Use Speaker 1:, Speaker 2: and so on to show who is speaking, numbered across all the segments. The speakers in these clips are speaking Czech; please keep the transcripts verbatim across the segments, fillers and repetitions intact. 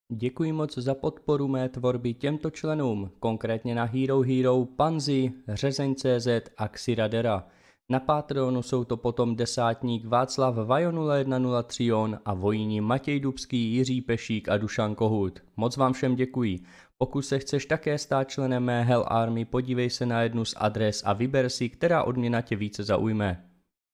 Speaker 1: Děkuji moc za podporu mé tvorby těmto členům, konkrétně na Hero Hero, Panzi, Řezeň tečka cé zet a Xiradera. Na Patreonu jsou to potom desátník Václav Vajo nula jedna nula Trion a vojíni Matěj Dubský, Jiří Pešík a Dušan Kohut. Moc vám všem děkuji. Pokud se chceš také stát členem mé Hell Army, podívej se na jednu z adres a vyber si, která odměna tě více zaujme.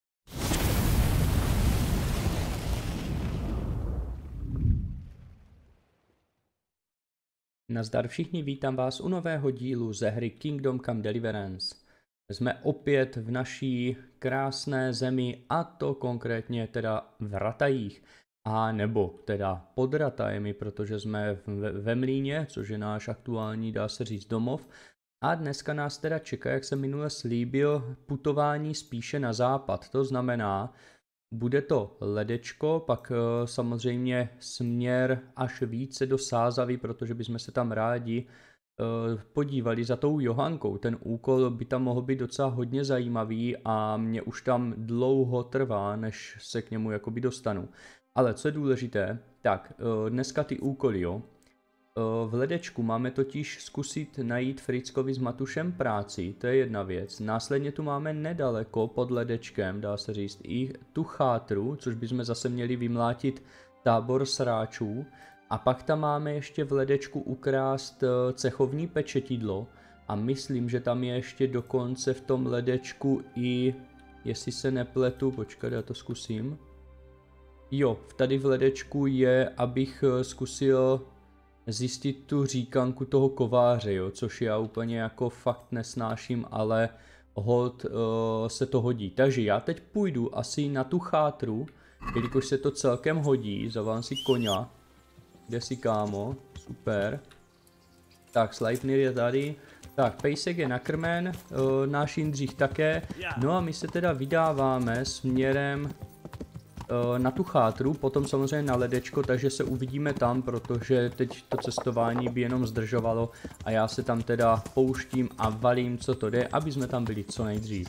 Speaker 1: Nazdar všichni, vítám vás u nového dílu ze hry Kingdom Come Deliverance. Jsme opět v naší krásné zemi, a to konkrétně teda v Ratajích, a nebo teda pod Ratajemi, protože jsme ve, ve Mlíně, což je náš aktuální, dá se říct, domov. A dneska nás teda čeká, jak jsem minule slíbil, putování spíše na západ. To znamená, bude to Ledečko, pak uh, samozřejmě směr až více do Sázavy, protože bychom se tam rádi uh, podívali za tou Johankou. Ten úkol by tam mohl být docela hodně zajímavý a mě už tam dlouho trvá, než se k němu jakoby dostanu. Ale co je důležité, tak uh, dneska ty úkoly, jo. V Ledečku máme totiž zkusit najít Frickovi s Matušem práci, to je jedna věc. Následně tu máme nedaleko pod Ledečkem, dá se říct, i tu chátru, což bychom zase měli vymlátit tábor sráčů. A pak tam máme ještě v Ledečku ukrást cechovní pečetidlo a myslím, že tam je ještě dokonce v tom Ledečku i, jestli se nepletu, počkat, já to zkusím. Jo, tady v Ledečku je, abych zkusil zjistit tu říkanku toho kováře, jo, což já úplně jako fakt nesnáším, ale hold uh, se to hodí. Takže já teď půjdu asi na tu chátru, jelikož se to celkem hodí, zavolám si koňa. Kde si, kámo? Super. Tak, Sleipnir je tady. Tak, Pejsek je nakrmen, uh, náš Jindřich také. No a my se teda vydáváme směrem na tu chátru, potom samozřejmě na Ledečko, takže se uvidíme tam, protože teď to cestování by jenom zdržovalo a já se tam teda pouštím a valím, co to jde, aby jsme tam byli co nejdřív.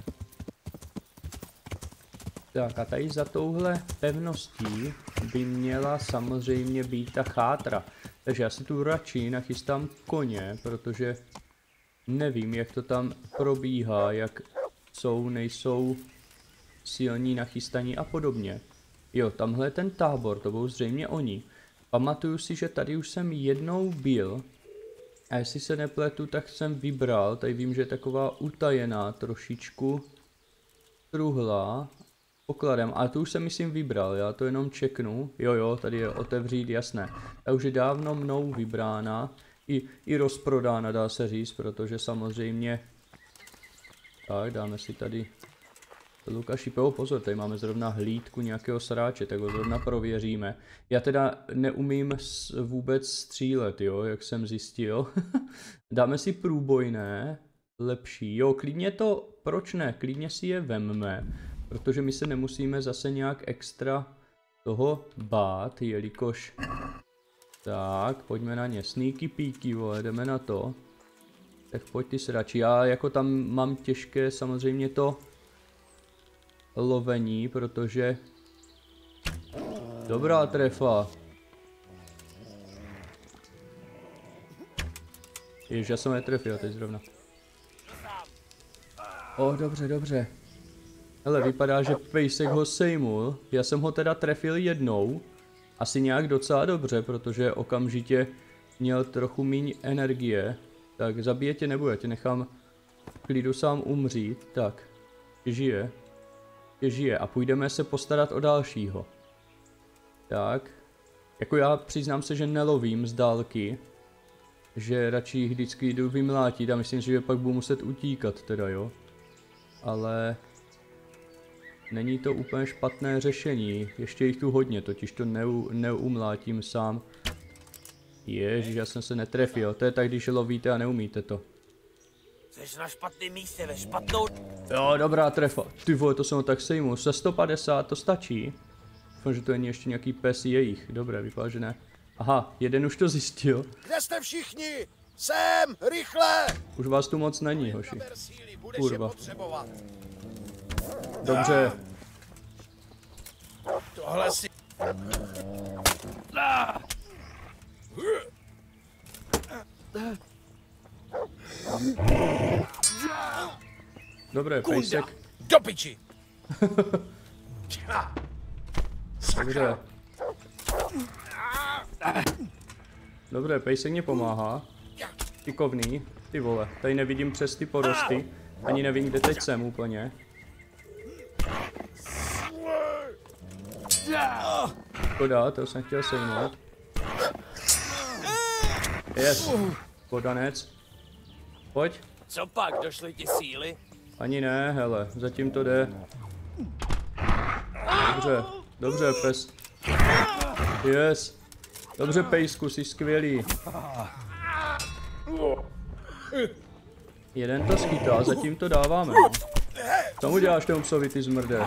Speaker 1: Tak a tady za touhle pevností by měla samozřejmě být ta chátra, takže já si tu radši nachystám koně, protože nevím, jak to tam probíhá, jak jsou, nejsou silní, nachystaní a podobně. Jo, tamhle ten tábor, to budou zřejmě oni. Pamatuju si, že tady už jsem jednou byl a jestli se nepletu, tak jsem vybral, tady vím, že je taková utajená trošičku truhla pokladem, ale tu už jsem myslím vybral, já to jenom čeknu. Jo jo, tady je otevřít, jasné. Ta už je dávno mnou vybrána, i, i rozprodána, dá se říct, protože samozřejmě. Tak, dáme si tady Lukáši, pozor, tady máme zrovna hlídku nějakého sráče, tak ho zrovna prověříme. Já teda neumím vůbec střílet, jo, jak jsem zjistil. Dáme si průbojné, lepší, jo, klidně to, proč ne, klidně si je vemme, protože my se nemusíme zase nějak extra toho bát, jelikož. Tak, pojďme na ně, sneaky peaky, vole, jdeme na to. Tak pojď ty srači, já jako tam mám těžké samozřejmě to lovení, protože dobrá trefa. Jež, já jsem netrefil teď zrovna. O, dobře, dobře. Hele, vypadá, že Pejsek ho sejmul. Já jsem ho teda trefil jednou. Asi nějak docela dobře, protože okamžitě měl trochu míň energie. Tak zabije tě nebo já tě nechám v klidu sám umřít. Tak, žije. žije a půjdeme se postarat o dalšího. Tak, jako já přiznám se, že nelovím z dálky, že radši jich vždycky jdu vymlátit a myslím si, že pak budu muset utíkat teda, jo. Ale není to úplně špatné řešení, ještě jich tu hodně, totiž to neu, neumlátím sám. Ježiš, já jsem se netrefil, to je tak, když lovíte a neumíte to.
Speaker 2: Jsi na špatném místě, ve špatnou.
Speaker 1: Jo, dobrá trefa. Ty vole, to jsem ho tak sejmu. Se sto padesát to stačí. Doufám, že to není ještě nějaký pes jejich. Dobré, vypadá, že ne. Aha, jeden už to zjistil.
Speaker 3: Kde jste všichni? Sem, rychle!
Speaker 1: Už vás tu moc není, hoši. Kurva. Dobře.
Speaker 3: Tohle si...
Speaker 1: Dobré, pejsek.
Speaker 3: Do piči!
Speaker 1: Dobře. Dobré, pejsek mě pomáhá. Šikovný, ty vole, tady nevidím přes ty porosty. Ani nevím, kde teď jsem úplně. Škoda, to jsem chtěl sejmout. Yes, podanec. Pojď.
Speaker 2: Co pak, došly ti síly?
Speaker 1: Ani ne, hele, zatím to jde. Dobře, dobře, pes. Yes. Dobře, pejsku, jsi skvělý. Jeden to schytá, zatím to dáváme. No. Co mu děláš tomu psovi, ty zmrde?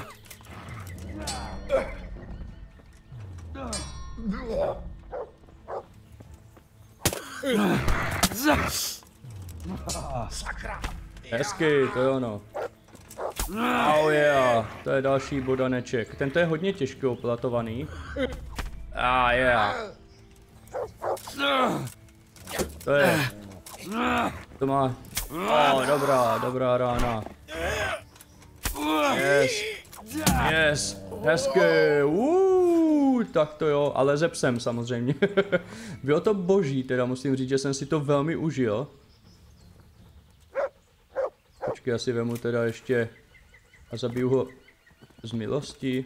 Speaker 1: Hezky, to je ono. Oh yeah, to je další bodaneček. Tento je hodně těžký oplatovaný. Ah yeah. To je. To má. Oh, dobrá, dobrá rána. Yes. Yes. Hezky. Uh, tak to jo, ale ze psem samozřejmě. Bylo to boží, teda musím říct, že jsem si to velmi užil. Počkej, já si vemu teda ještě a zabiju ho z milosti.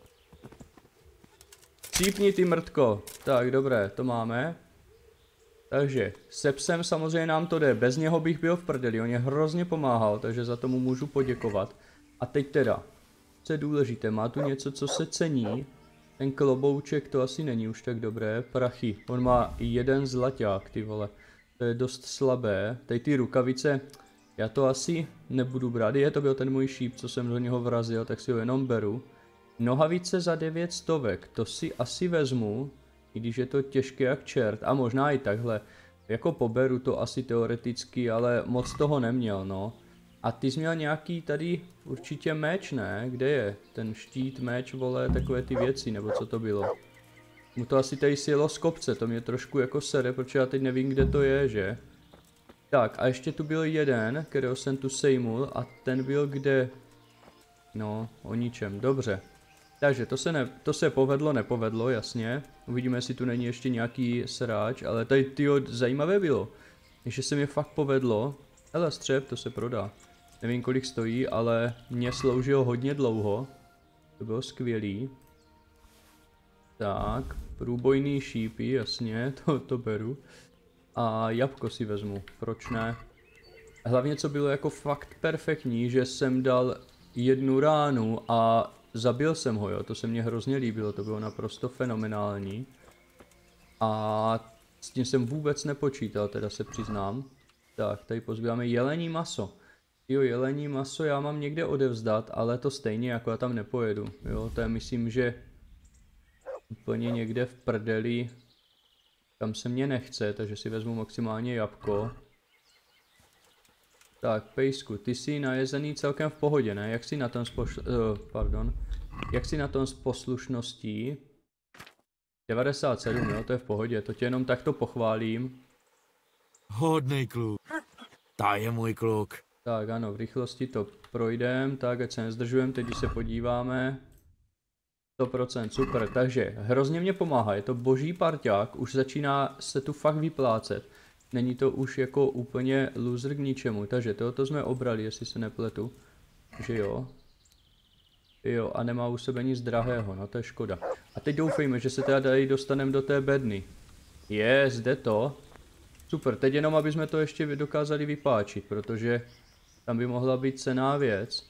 Speaker 1: Cípni ty mrtko. Tak, dobré, to máme. Takže, se psem samozřejmě nám to jde, bez něho bych byl v prdeli, on je hrozně pomáhal, takže za tomu můžu poděkovat. A teď teda, co je důležité, má tu něco, co se cení. Ten klobouček to asi není už tak dobré, prachy, on má jeden zlaťák, ty vole. To je dost slabé, tady ty rukavice, já to asi nebudu brát, je to byl ten můj šíp, co jsem do něho vrazil, tak si ho jenom beru. Nohavice za devět stovek, to si asi vezmu, i když je to těžké jak čert, a možná i takhle, jako poberu to asi teoreticky, ale moc toho neměl, no. A ty jsi měl nějaký tady určitě meč, ne? Kde je? Ten štít, meč, vole, takové ty věci, nebo co to bylo? Mu to asi tady sjelo z kopce, to mě trošku jako sere, protože já teď nevím, kde to je, že? Tak, a ještě tu byl jeden, kterého jsem tu sejmul, a ten byl kde? No, o ničem, dobře. Takže to se, ne, to se povedlo, nepovedlo, jasně. Uvidíme, jestli tu není ještě nějaký sráč, ale tady tyjo, zajímavé bylo. Že se mi fakt povedlo. Hele, střep, to se prodá. Nevím, kolik stojí, ale mě sloužil hodně dlouho. To bylo skvělý. Tak, průbojný šípy, jasně, to, to beru. A jabko si vezmu, proč ne? Hlavně, co bylo jako fakt perfektní, že jsem dal jednu ránu a zabil jsem ho, jo, to se mně hrozně líbilo, to bylo naprosto fenomenální. A s tím jsem vůbec nepočítal, teda se přiznám. Tak, tady pozbíráme jelení maso. Jo, jelení maso já mám někde odevzdat, ale to stejně, jako já tam nepojedu. Jo, to je myslím, že úplně někde v prdeli, kam se mě nechce, takže si vezmu maximálně jabko. Tak, pejsku, ty jsi najezený celkem v pohodě, ne? Jak jsi na tom s pošl... uh, pardon. Jak jsi na tom s poslušností? devadesát sedm, jo, to je v pohodě, to tě jenom takto pochválím.
Speaker 3: Hodnej kluk. Ta je můj kluk.
Speaker 1: Tak ano, v rychlosti to projdem, tak ať se nezdržujeme, teď když se podíváme. sto procent, super, takže hrozně mě pomáhá, je to boží parťák, už začíná se tu fakt vyplácet. Není to už jako úplně loser k ničemu, takže tohoto jsme obrali, jestli se nepletu. Že jo. Jo, a nemá u sebe nic drahého, no to je škoda. A teď doufejme, že se teda tady dostaneme do té bedny. Je, zde to. Super, teď jenom, aby jsme to ještě dokázali vypáčit, protože tam by mohla být cenná věc.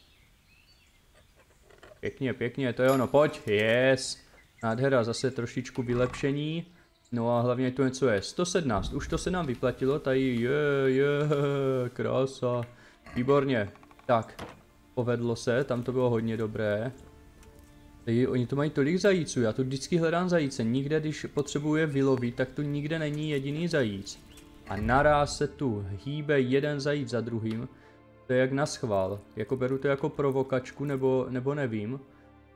Speaker 1: Pěkně, pěkně, to je ono, pojď, yes. Nádhera, zase trošičku vylepšení. No a hlavně tu něco je, sto sedmnáct, už to se nám vyplatilo, tady je, je, krása. Výborně, tak, povedlo se, tam to bylo hodně dobré. Tady, oni to mají tolik zajíců, já tu vždycky hledám zajíce, nikde když potřebuji je vylovit, tak tu nikde není jediný zajíc. A naraz se tu hýbe jeden zajíc za druhým, to je jak na schvál, jako beru to jako provokačku nebo, nebo nevím.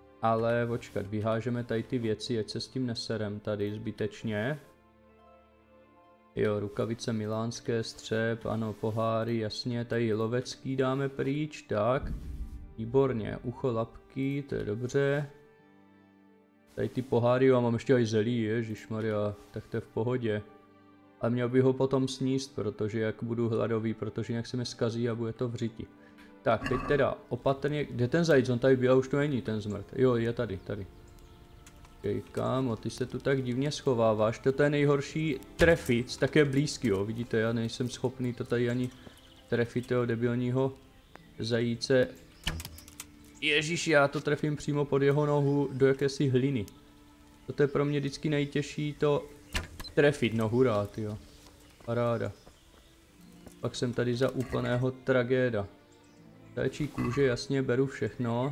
Speaker 1: Ale počkat, vyhážeme tady ty věci, ať se s tím neserem tady zbytečně. Jo, rukavice milánské, střep, ano, poháry, jasně, tady lovecký dáme pryč, tak. Výborně, ucho, lapky, to je dobře. Tady ty poháry, jo, mám ještě aj zelí, ježišmarja, tak to je v pohodě. A měl bych ho potom sníst, protože jak budu hladový, protože nějak se mi zkazí a bude to v řiti. Tak, teď teda opatrně, kde ten zajíc, on tady byl a už to není ten zmrt. Jo, je tady, tady. Okay, kámo, ty se tu tak divně schováváš, toto je nejhorší trefit, tak je blízký, jo, vidíte, já nejsem schopný to tady ani trefit toho debilního zajíce. Ježíš, já to trefím přímo pod jeho nohu do jakési hliny. Toto je pro mě vždycky nejtěžší to trefit, no hurá, tyjo. Paráda. Pak jsem tady za úplného tragéda. Téčí kůže, jasně, beru všechno.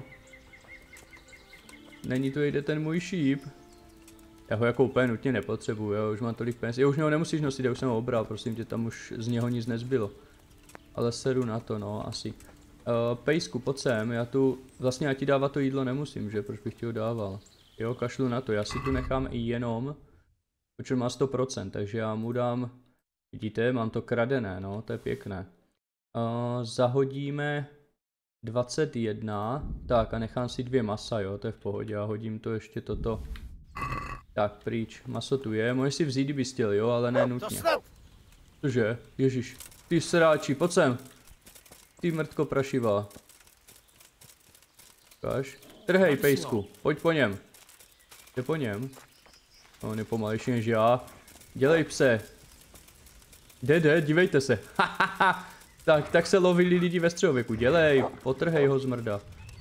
Speaker 1: Není to jde ten můj šíp. Já ho jako úplně nutně nepotřebuju, jo, už mám tolik peněz. Jo, už něho nemusíš nosit, já už jsem ho obral, prosím tě, tam už z něho nic nezbylo. Ale seru na to, no, asi. Uh, Pejsku, pojď sem, já tu, vlastně já ti dávat to jídlo nemusím, že, proč bych ti ho dával. Jo, kašlu na to, já si tu nechám i jenom, protože má sto procent, takže já mu dám, vidíte, mám to kradené, no, to je pěkné. Uh, zahodíme dvacet jedna, tak a nechám si dvě masa, jo, to je v pohodě, já hodím to ještě toto. Tak, pryč, maso tu je, můžeš si vzít, kdyby chtěl, jo, ale ne nutně. Cože, ježiš, ty sráči, pojď sem. Ty mrtko prašivá. Ukáž. Trhej, pejsku, pojď po něm. Jde po něm. No, on je pomalejší než já. Dělej, pse. Jde, jde, dívejte se. tak, tak se lovili lidi ve středověku. Dělej, potrhej ho, zmrda.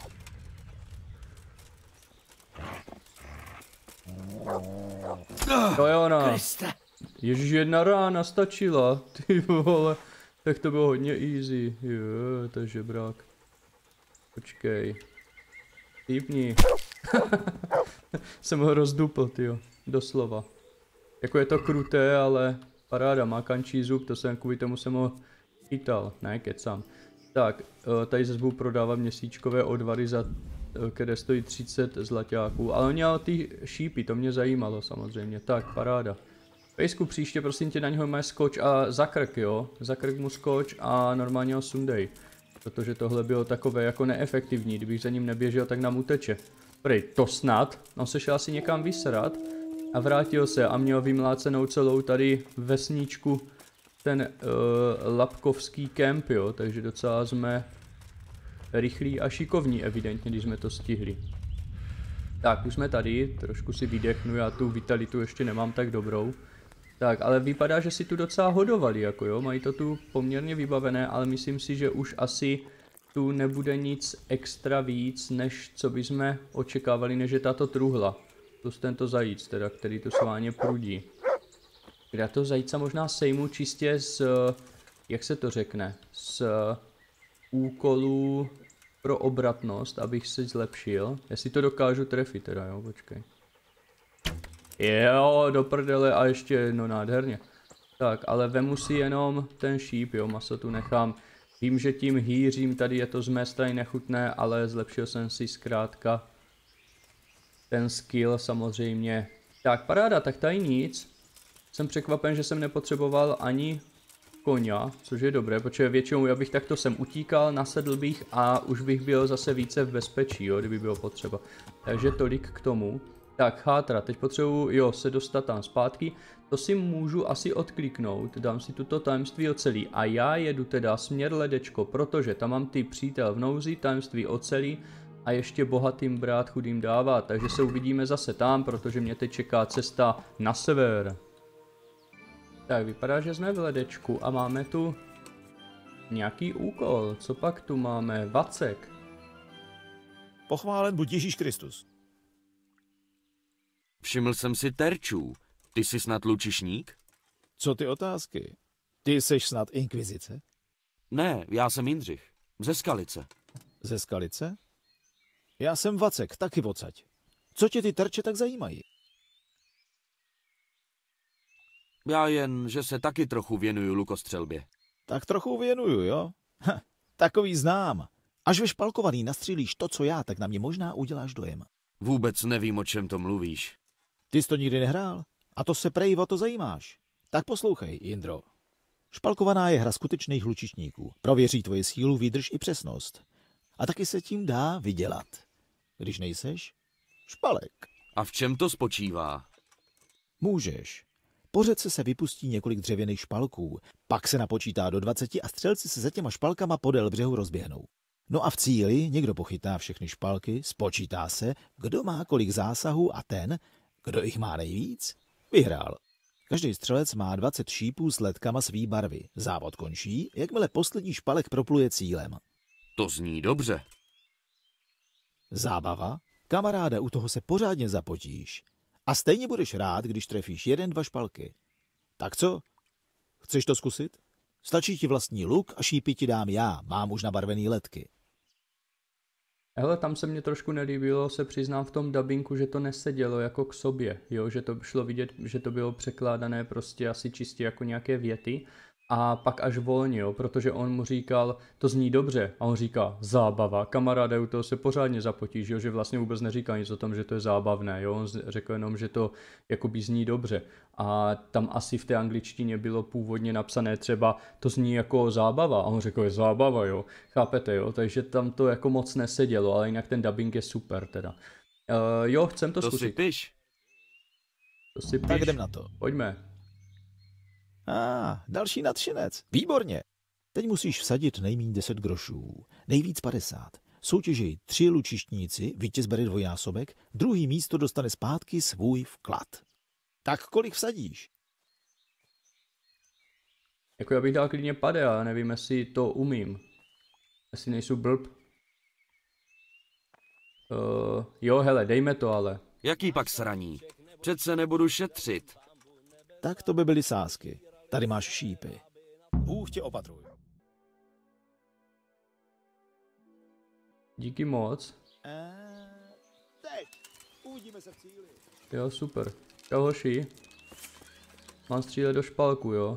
Speaker 1: To je ona. Ježiš, jedna rána stačila. Ty vole. Tak to bylo hodně easy. Jo, to je žebrák. Počkej. Týpni. Jsem ho rozdupl, tyjo. Doslova. Jako je to kruté, ale paráda, má kančí zub, to jsem kvůli tomu jsem ho chytal. Ne, kecám. Tak, tady zase budu prodávat měsíčkové odvary, za které stojí třicet zlaťáků. Ale on měl ty šípy, to mě zajímalo samozřejmě. Tak, paráda. Pejsku, příště prosím tě na něho má skoč a za krk, jo. Za krk mu skoč a normálně ho sundej. Protože tohle bylo takové jako neefektivní, kdybych za ním neběžel, tak nám uteče. Prej, to snad. On se šel asi někam vysrat a vrátil se a měl vymlácenou celou tady vesničku ten uh, lapkovský kemp, jo. Takže docela jsme rychlí a šikovní evidentně, když jsme to stihli. Tak, už jsme tady, trošku si vydechnu, já tu vitalitu ještě nemám tak dobrou. Tak, ale vypadá, že si tu docela hodovali, jako jo, mají to tu poměrně vybavené, ale myslím si, že už asi tu nebude nic extra víc, než co bychom očekávali, než je tato truhla. Plus tento zajíc, teda, který tu sváně prudí. Já to zajíca možná sejmu čistě z, jak se to řekne, z úkolů pro obratnost, abych se zlepšil. Já si to dokážu trefit teda, jo, počkej. Jo, do prdele a ještě jedno, nádherně. Tak, ale vemu si jenom ten šíp, jo, maso tu nechám. Vím, že tím hýřím, tady je to z mé strany nechutné, ale zlepšil jsem si zkrátka ten skill samozřejmě. Tak, paráda, tak tady nic. Jsem překvapen, že jsem nepotřeboval ani koňa, což je dobré, protože většinou já bych takto sem utíkal, nasedl bych a už bych byl zase více v bezpečí, jo, kdyby bylo potřeba. Takže tolik k tomu. Tak, chátra, teď potřebuji, jo, se dostat tam zpátky. To si můžu asi odkliknout, dám si tuto tajemství ocelí a já jedu teda směr ledečko, protože tam mám ty přítel v nouzi, tajemství ocelí a ještě bohatým brát chudým dává, takže se uvidíme zase tam, protože mě teď čeká cesta na sever. Tak, vypadá, že jsme v ledečku a máme tu nějaký úkol, co pak tu máme, Vacek.
Speaker 4: Pochválen buď Ježíš Kristus.
Speaker 3: Všiml jsem si terčů. Ty jsi snad lučišník?
Speaker 4: Co ty otázky? Ty seš snad inkvizice?
Speaker 3: Ne, já jsem Jindřich. Ze Skalice.
Speaker 4: Ze Skalice? Já jsem Vacek, taky odsaď. Co tě ty terče tak zajímají?
Speaker 3: Já jen, že se taky trochu věnuju lukostřelbě.
Speaker 4: Tak trochu věnuju, jo? Ha, takový znám. Až ve špalkovaný nastřílíš to, co já, tak na mě možná uděláš dojem.
Speaker 3: Vůbec nevím, o čem to mluvíš.
Speaker 4: Ty jsi to nikdy nehrál? A to se prej o to zajímáš. Tak poslouchej, Jindro. Špalkovaná je hra skutečných hlučičníků. Prověří tvoje sílu, výdrž i přesnost. A taky se tím dá vydělat. Když nejseš, špalek.
Speaker 3: A v čem to spočívá?
Speaker 4: Můžeš. Po řece se vypustí několik dřevěných špalků, pak se napočítá do dvaceti a střelci se za těma špalkama podél břehu rozběhnou. No a v cíli někdo pochytá všechny špalky, spočítá se, kdo má kolik zásahů a ten, kdo jich má nejvíc, vyhrál. Každý střelec má dvacet šípů s letkama svý barvy. Závod končí, jakmile poslední špalek propluje cílem.
Speaker 3: To zní dobře.
Speaker 4: Zábava? Kamaráde, u toho se pořádně zapotíš. A stejně budeš rád, když trefíš jeden, dva špalky. Tak co? Chceš to zkusit? Stačí ti vlastní luk a šípy ti dám já, mám už nabarvený letky.
Speaker 1: Hele, tam se mně trošku nelíbilo, se přiznám v tom dabinku, že to nesedělo jako k sobě, jo, že to šlo vidět, že to bylo překládané prostě asi čistě jako nějaké věty a pak až volně, jo, protože on mu říkal, to zní dobře a on říká, zábava, kamaráde, u toho se pořádně zapotíš, jo, že vlastně vůbec neříká nic o tom, že to je zábavné, jo, on řekl jenom, že to jakoby zní dobře a tam asi v té angličtině bylo původně napsané třeba, to zní jako zábava a on řekl, je zábava, jo, chápete, jo, takže tam to jako moc nesedělo, ale jinak ten dubbing je super teda. Uh, jo, chcem to,
Speaker 3: to
Speaker 1: zkusit.
Speaker 3: Si piš.
Speaker 1: To si piš.
Speaker 4: Tak jdem na to.
Speaker 1: Pojďme.
Speaker 4: A, ah, další nadšinec. Výborně. Teď musíš vsadit nejméně deset grošů, nejvíc padesát. Soutěží tři lučištníci, vítěz bere dvojnásobek, druhý místo dostane zpátky svůj vklad. Tak kolik vsadíš?
Speaker 1: Jako já bych dal klidně pade, ale nevím, jestli to umím. Jestli nejsou blb. Uh, jo, hele, dejme to ale.
Speaker 3: Jaký pak sraní? Přece nebudu šetřit.
Speaker 4: Tak to by byly sázky. Tady máš šípy. Bůh tě opatruj.
Speaker 1: Díky moc.
Speaker 4: Eee, teď. Uvidíme se v cíli.
Speaker 1: Jo, super. Čau hoši. Mám střílet do špalku, jo.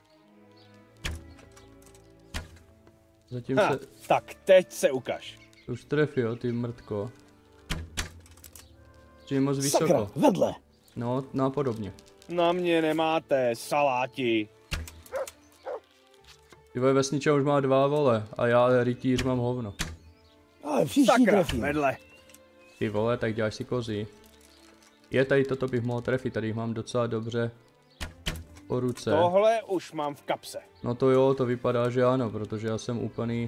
Speaker 1: Zatím
Speaker 5: ha,
Speaker 1: se...
Speaker 5: Tak teď se ukaž.
Speaker 1: Už trefí, jo, ty mrtko. Střílím moc vysoko.
Speaker 5: Sakra, vedle.
Speaker 1: No, napodobně.
Speaker 5: Na mě nemáte, saláti.
Speaker 1: Ty vole, vesniča už má dva, vole, a já rytíř mám hovno.
Speaker 6: Ale příští
Speaker 5: Sakra,
Speaker 6: trefí.
Speaker 5: vedle.
Speaker 1: Ty vole, tak děláš si kozy. Je tady toto bych mohl trefit, tady jich mám docela dobře po ruce.
Speaker 5: Tohle už mám v kapse.
Speaker 1: No to jo, to vypadá, že ano, protože já jsem úplný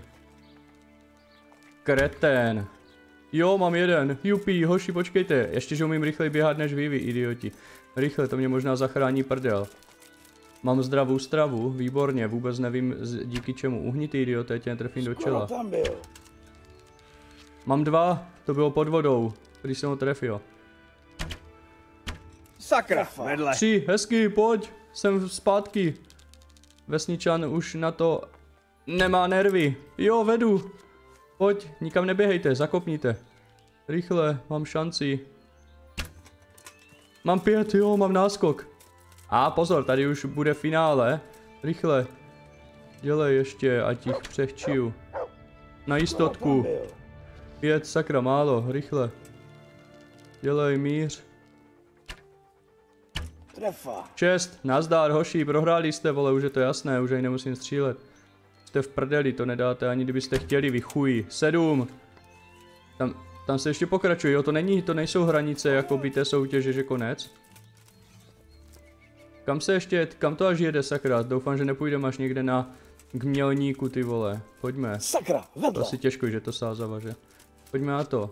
Speaker 1: kretén. Jo, mám jeden, jupí, hoši, počkejte, ještě, že umím rychleji běhat než vy, vy idioti. Rychle, to mě možná zachrání prdel. Mám zdravou stravu, výborně, vůbec nevím díky čemu. Uhnitý idioté, tě netrefím do čela.
Speaker 6: Tam byl.
Speaker 1: Mám dva, to bylo pod vodou, když jsem ho trefil.
Speaker 5: Sakra, vedle.
Speaker 1: Tři, hezky, pojď, jsem zpátky. Vesničan už na to nemá nervy. Jo, vedu. Pojď, nikam neběhejte, zakopníte. Rychle, mám šanci. Mám pět, jo, mám náskok. A pozor, tady už bude finále. Rychle. Dělej ještě, ať jich přechčiju. Na jistotku. Pět, sakra, málo, rychle. Dělej, míř.
Speaker 6: Trefa.
Speaker 1: Šest, nazdár, hoši, prohráli jste, vole, už je to jasné, už ani nemusím střílet. Jste v prdeli, to nedáte, ani kdybyste chtěli, vy chuji. Sedm. Tam, tam se ještě pokračuje, jo, to není, to nejsou hranice, jako by té soutěže, že konec. Kam se ještě, kam to až jede, sakra, doufám, že nepůjdeme až někde na k mělníku, ty vole, pojďme.
Speaker 6: Sakra, vedle.
Speaker 1: To asi těžko, že to sázava, že? Pojďme na to.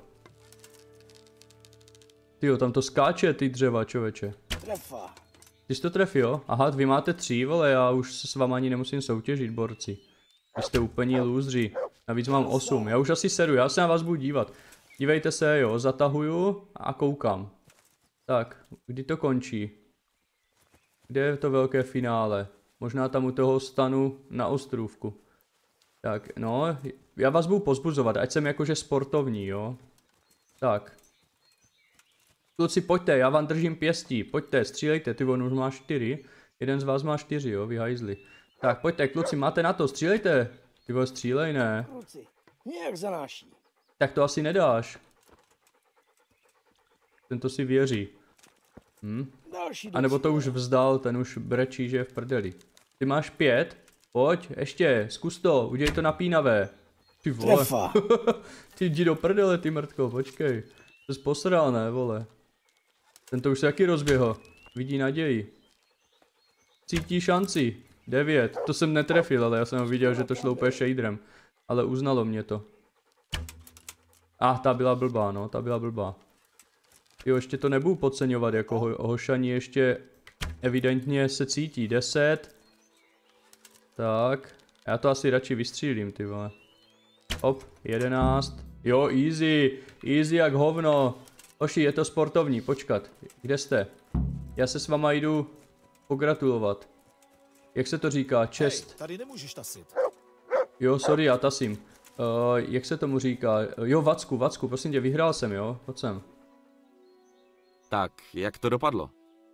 Speaker 1: Tyjo, tam to skáče, ty dřeva, čověče.
Speaker 6: Trefa.
Speaker 1: Ty jsi to trefil? Aha, vy máte tři, vole, já už se s váma ani nemusím soutěžit, borci. Vy jste úplně lůzři. Navíc mám osm, já už asi sedu, já se na vás budu dívat. Dívejte se, jo, zatahuju a koukám. Tak, kdy to končí? Kde je to velké finále? Možná tam u toho stanu na ostrůvku. Tak, no, já vás budu pozbuzovat, ať jsem jakože sportovní, jo. Tak. Kluci, pojďte, já vám držím pěstí, pojďte, střílejte, ty on už má čtyři. Jeden z vás má čtyři, jo, vy hajzli. Tak, pojďte, kluci, máte na to, střílejte. Ty vole, střílej, ne.
Speaker 6: Kluci, nějak zanáší.
Speaker 1: Tak to asi nedáš. Ten to si věří. Hm?
Speaker 6: Další
Speaker 1: A nebo to už vzdal, ten už brečí, že je v prdeli. Ty máš pět? Pojď, ještě, zkus to, udělej to napínavé. Ty vole.
Speaker 6: Trefa.
Speaker 1: Ty jdi do prdele, ty mrtko, počkej. To jsi posral, ne, vole. Tento už se taky rozběhl. Vidí naději. Cítí šanci. Devět. To jsem netrefil, ale já jsem viděl, že to šlo úplně shaderem. Ale uznalo mě to. Ah, ta byla blbá, no, ta byla blbá. Jo, ještě to nebudu podceňovat, jako ho hošani ještě evidentně se cítí. Deset. Tak. Já to asi radši vystřílím, ty vole. Hop, jedenáct. Jo, easy. Easy jak hovno. Hoši, je to sportovní, počkat. Kde jste? Já se s váma jdu pogratulovat. Jak se to říká? Čest.
Speaker 4: Hej, tady nemůžeš tasit.
Speaker 1: Jo, sorry, já tasím. Uh, jak se tomu říká? Jo, Vacku, Vacku, prosím tě, vyhrál jsem, jo? Pojď sem.
Speaker 3: Tak, jak to dopadlo?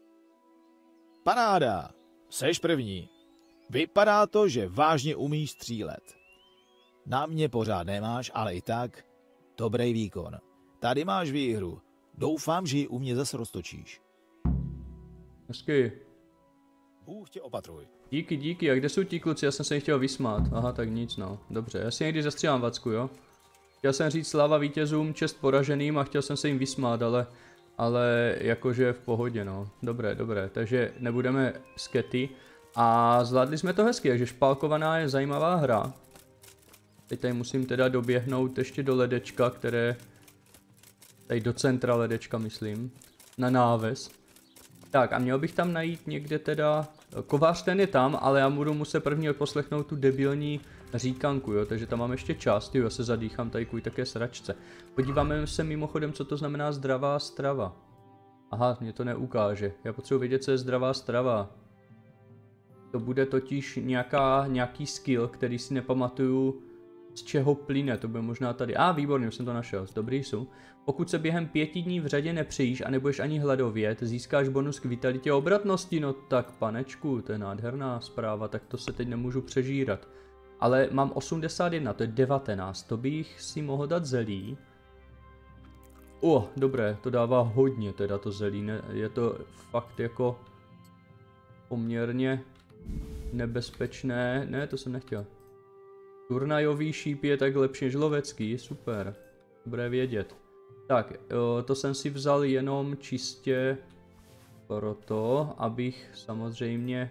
Speaker 4: Paráda. Seš první. Vypadá to, že vážně umíš střílet. Na mě pořád nemáš, ale i tak dobrý výkon. Tady máš výhru. Doufám, že ji u mě zase roztočíš.
Speaker 1: Hezky.
Speaker 4: Bůh tě opatruj.
Speaker 1: Díky, díky. A kde jsou ti kluci? Já jsem se jich chtěl vysmát. Aha, tak nic, no. Dobře, já si někdy zastřílám, Vacku, jo? Chtěl jsem říct sláva vítězům, čest poraženým a chtěl jsem se jim vysmát, ale... Ale jakože v pohodě, no. Dobré, dobré. Takže nebudeme skety. A zvládli jsme to hezky, takže špálkovaná je zajímavá hra. Teď tady musím teda doběhnout ještě do ledečka, které... Tady do centra ledečka, myslím. Na náves. Tak a měl bych tam najít někde teda... Kovář ten je tam, ale já budu muset první odposlechnout tu debilní říkanku, jo. Takže tam mám ještě čas, jo, já se zadýchám tady kvůli také sračce. Podíváme se mimochodem, co to znamená zdravá strava. Aha, mě to neukáže. Já potřebuji vědět, co je zdravá strava. To bude totiž nějaká, nějaký skill, který si nepamatuju, z čeho plyne. To bude možná tady. A, ah, výborně, už jsem to našel. Dobrý jsou. Pokud se během pěti dní v řadě nepřejíš a nebudeš ani hladovět, získáš bonus k vitalitě a obratnosti. No tak, panečku, to je nádherná zpráva, tak to se teď nemůžu přežírat. Ale mám osmdesát jedna, to je devatenáct, to bych si mohl dát zelí. O, oh, dobré, to dává hodně teda to zelí, ne, je to fakt jako poměrně nebezpečné, ne, to jsem nechtěl. Turnajový šíp je tak lepší než lovecký, super, dobré vědět. Tak, to jsem si vzal jenom čistě proto, abych samozřejmě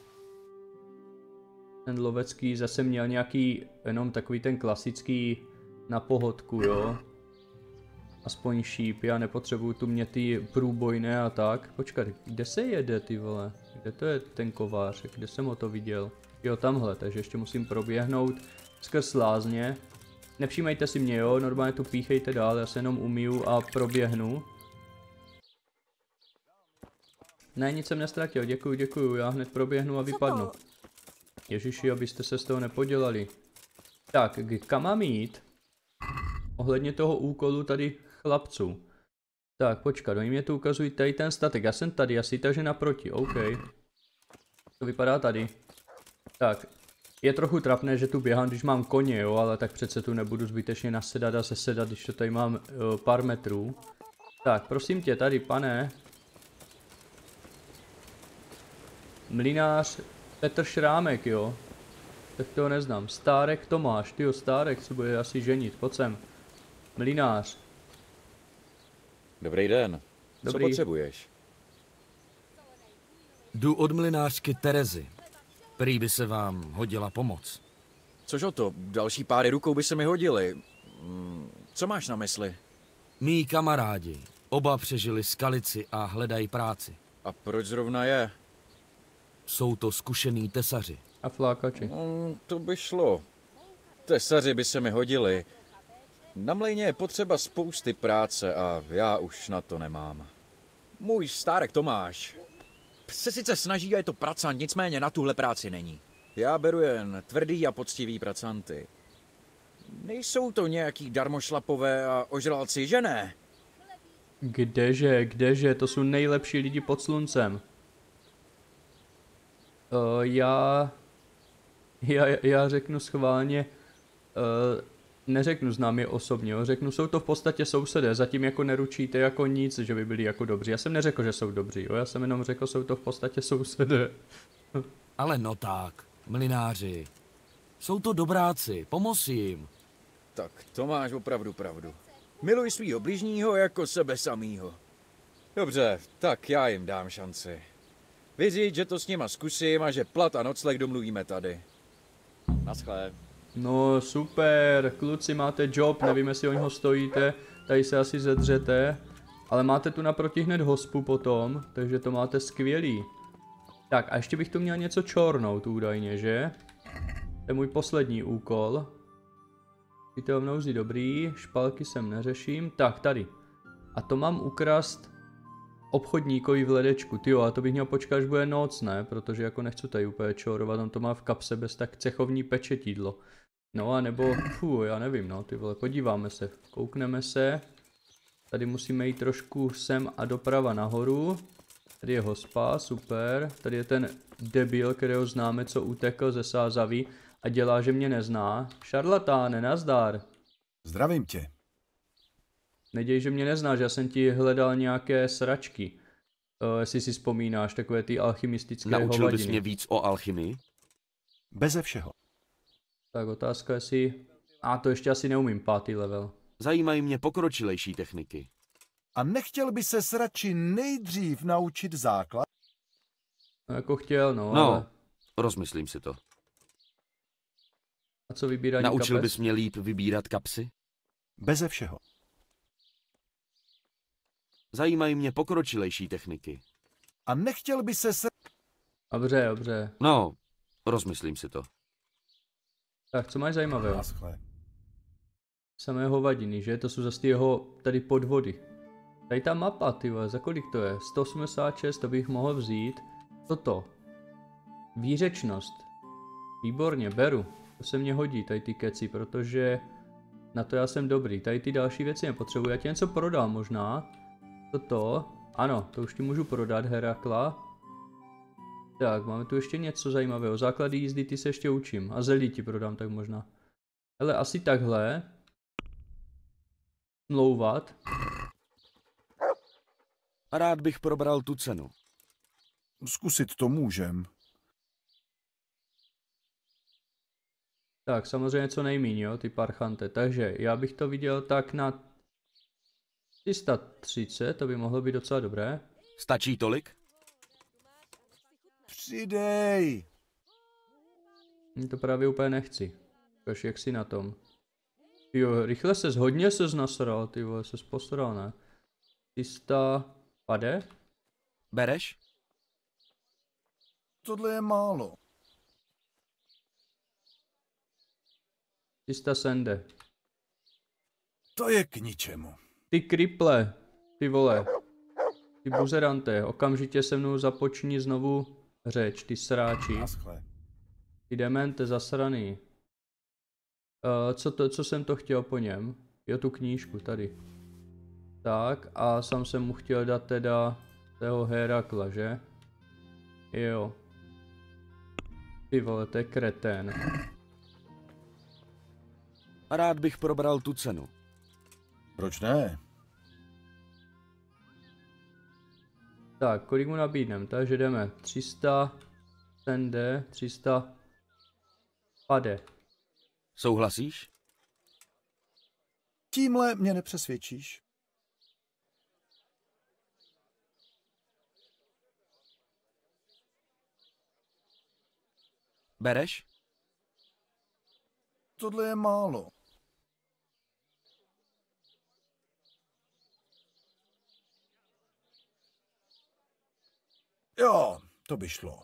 Speaker 1: ten lovecký zase měl nějaký, jenom takový ten klasický na pohodku, jo. Aspoň šíp, já nepotřebuju tu mě ty průbojné a tak. Počkat, kde se jede, ty vole? Kde to je ten kovář? Kde jsem ho to viděl? Jo, tamhle, takže ještě musím proběhnout skrz lázně. Nevšímejte si mě, jo, normálně tu píchejte dál, já se jenom umiju a proběhnu. Ne, nic jsem nestratil, děkuju, děkuju, já hned proběhnu a vypadnu. Ježiši, abyste se z toho nepodělali. Tak, kam mám jít? Ohledně toho úkolu tady chlapců. Tak, počkat, oni mě tu ukazují tady ten statek, já jsem tady asi, takže naproti, OK. To vypadá tady. Tak, je trochu trapné, že tu běhám, když mám koně, jo, ale tak přece tu nebudu zbytečně nasedat a sesedat, když to tady mám jo, pár metrů. Tak, prosím tě, tady, pane. Mlynář Petr Šrámek, jo. Tak toho neznám. Stárek Tomáš, tyjo, Stárek se bude asi ženit, pojď sem. Mlynář.
Speaker 7: Dobrý den.
Speaker 1: Dobrý.
Speaker 7: Co potřebuješ?
Speaker 3: Jdu od mlynářky Terezy. Prý by se vám hodila pomoc.
Speaker 7: Což o to? Další páry rukou by se mi hodily. Hmm, co máš na mysli?
Speaker 3: Mí kamarádi. Oba přežili skalici a hledají práci.
Speaker 7: A proč zrovna je?
Speaker 3: Jsou to zkušený tesaři.
Speaker 1: A flákači.
Speaker 7: Hmm, to by šlo. Tesaři by se mi hodili. Na mlejně je potřeba spousty práce a já už na to nemám. Můj stárek Tomáš se sice snaží a je to pracant, nicméně na tuhle práci není. Já beru jen tvrdý a poctivý pracanty. Nejsou to nějaký darmošlapové a ožralci, že ne?
Speaker 1: Kdeže, kdeže, to jsou nejlepší lidi pod sluncem. Uh, já, já, já řeknu schválně, uh, neřeknu znám je osobně, jo. Řeknu, jsou to v podstatě sousedé, zatím jako neručíte jako nic, že by byli jako dobří. Já jsem neřekl, že jsou dobří, jo. Já jsem jenom řekl, jsou to v podstatě sousedé.
Speaker 3: Ale no tak, mlynáři. Jsou to dobráci, pomoz jim.
Speaker 7: Tak to máš opravdu pravdu. Miluj svýho bližního jako sebe samýho. Dobře, tak já jim dám šanci. Vyříct, že to s nima zkusím a že plat a nocleh domluvíme tady. Naschle.
Speaker 1: No super, kluci, máte job, nevím, jestli o něho stojíte, tady se asi zedřete, ale máte tu naproti hned hospu potom, takže to máte skvělý. Tak a ještě bych tu měl něco čornout údajně, že? To je můj poslední úkol. Pytel mnouzí dobrý, špalky sem neřeším, tak tady. A to mám ukrast obchodníkovi v ledečku, tyjo, a to bych měl počkat, až bude noc, ne? Protože jako nechci tady úplně čorovat, on to má v kapse bez tak cechovní pečetidlo. No a nebo, fů, já nevím, no, ty vole, podíváme se, koukneme se. Tady musíme jít trošku sem a doprava nahoru. Tady je hospa, super. Tady je ten debil, kterého známe, co utekl ze Sázaví a dělá, že mě nezná. Šarlatáne, nazdar.
Speaker 8: Zdravím tě.
Speaker 1: Neděj, že mě neznáš, já jsem ti hledal nějaké sračky. Uh, jestli si vzpomínáš, takové ty alchymistické
Speaker 3: Naučil
Speaker 1: hovadiny.
Speaker 3: bys mě víc o alchymii?
Speaker 8: Beze všeho.
Speaker 1: Tak otázka je si... A to ještě asi neumím, pátý level.
Speaker 3: Zajímají mě pokročilejší techniky.
Speaker 8: A nechtěl by se radši nejdřív naučit základ?
Speaker 1: No jako chtěl, no,
Speaker 3: No,
Speaker 1: ale...
Speaker 3: rozmyslím si to.
Speaker 1: A co vybírání
Speaker 3: Naučil
Speaker 1: kapes?
Speaker 3: bys mě líp vybírat kapsy?
Speaker 8: Beze všeho.
Speaker 3: Zajímají mě pokročilejší techniky.
Speaker 8: A nechtěl by se
Speaker 1: Dobře, dobře.
Speaker 3: No, rozmyslím si to.
Speaker 1: Tak, co máš zajímavého?
Speaker 8: Naschle.
Speaker 1: Samé hovadiny, že? To jsou zase ty jeho tady podvody. Tady ta mapa, ty vole, za kolik to je? sto osmdesát šest, to bych mohl vzít. Toto. Výřečnost. Výborně, beru. To se mně hodí, tady ty keci, protože na to já jsem dobrý. Tady ty další věci nepotřebuji. Já ti něco prodám možná. Toto. Ano, to už ti můžu prodat, Herakla. Tak, máme tu ještě něco zajímavého. Základy jízdy ty se ještě učím. A zelí ti prodám tak možná. Hele, asi takhle. Smlouvat.
Speaker 3: A rád bych probral tu cenu.
Speaker 8: Zkusit to můžem.
Speaker 1: Tak, samozřejmě co nejmíň, jo, ty parchante. Takže já bych to viděl tak na tři sta třicet, to by mohlo být docela dobré.
Speaker 3: Stačí tolik?
Speaker 8: Přidej.
Speaker 1: Hm, To právě úplně nechci. Kaž, jak jsi na tom? Jo, rychle ses, hodně ses nasral, ty vole, ses posral, ne? tři sta pade?
Speaker 3: Bereš?
Speaker 8: Tohle je málo.
Speaker 1: tři sta sende.
Speaker 8: To je k ničemu.
Speaker 1: Ty kriple, ty vole. Ty buzerante, okamžitě se mnou započni znovu řeč, ty sráči.
Speaker 8: Naschle.
Speaker 1: Ty demente zasraný. Uh, co, to, co jsem to chtěl po něm? Jo, tu knížku, tady. Tak, a sám jsem mu chtěl dát teda toho Herakla, že? Jo. Ty vole, to je kretén.
Speaker 3: A rád bych probral tu cenu.
Speaker 8: Proč ne?
Speaker 1: Tak, kolik mu nabídnem? Takže jdeme tři sta, sende, tři sta, pade.
Speaker 3: Souhlasíš?
Speaker 8: Tímhle mě nepřesvědčíš.
Speaker 3: Bereš?
Speaker 8: Tohle je málo. Jo, to by šlo.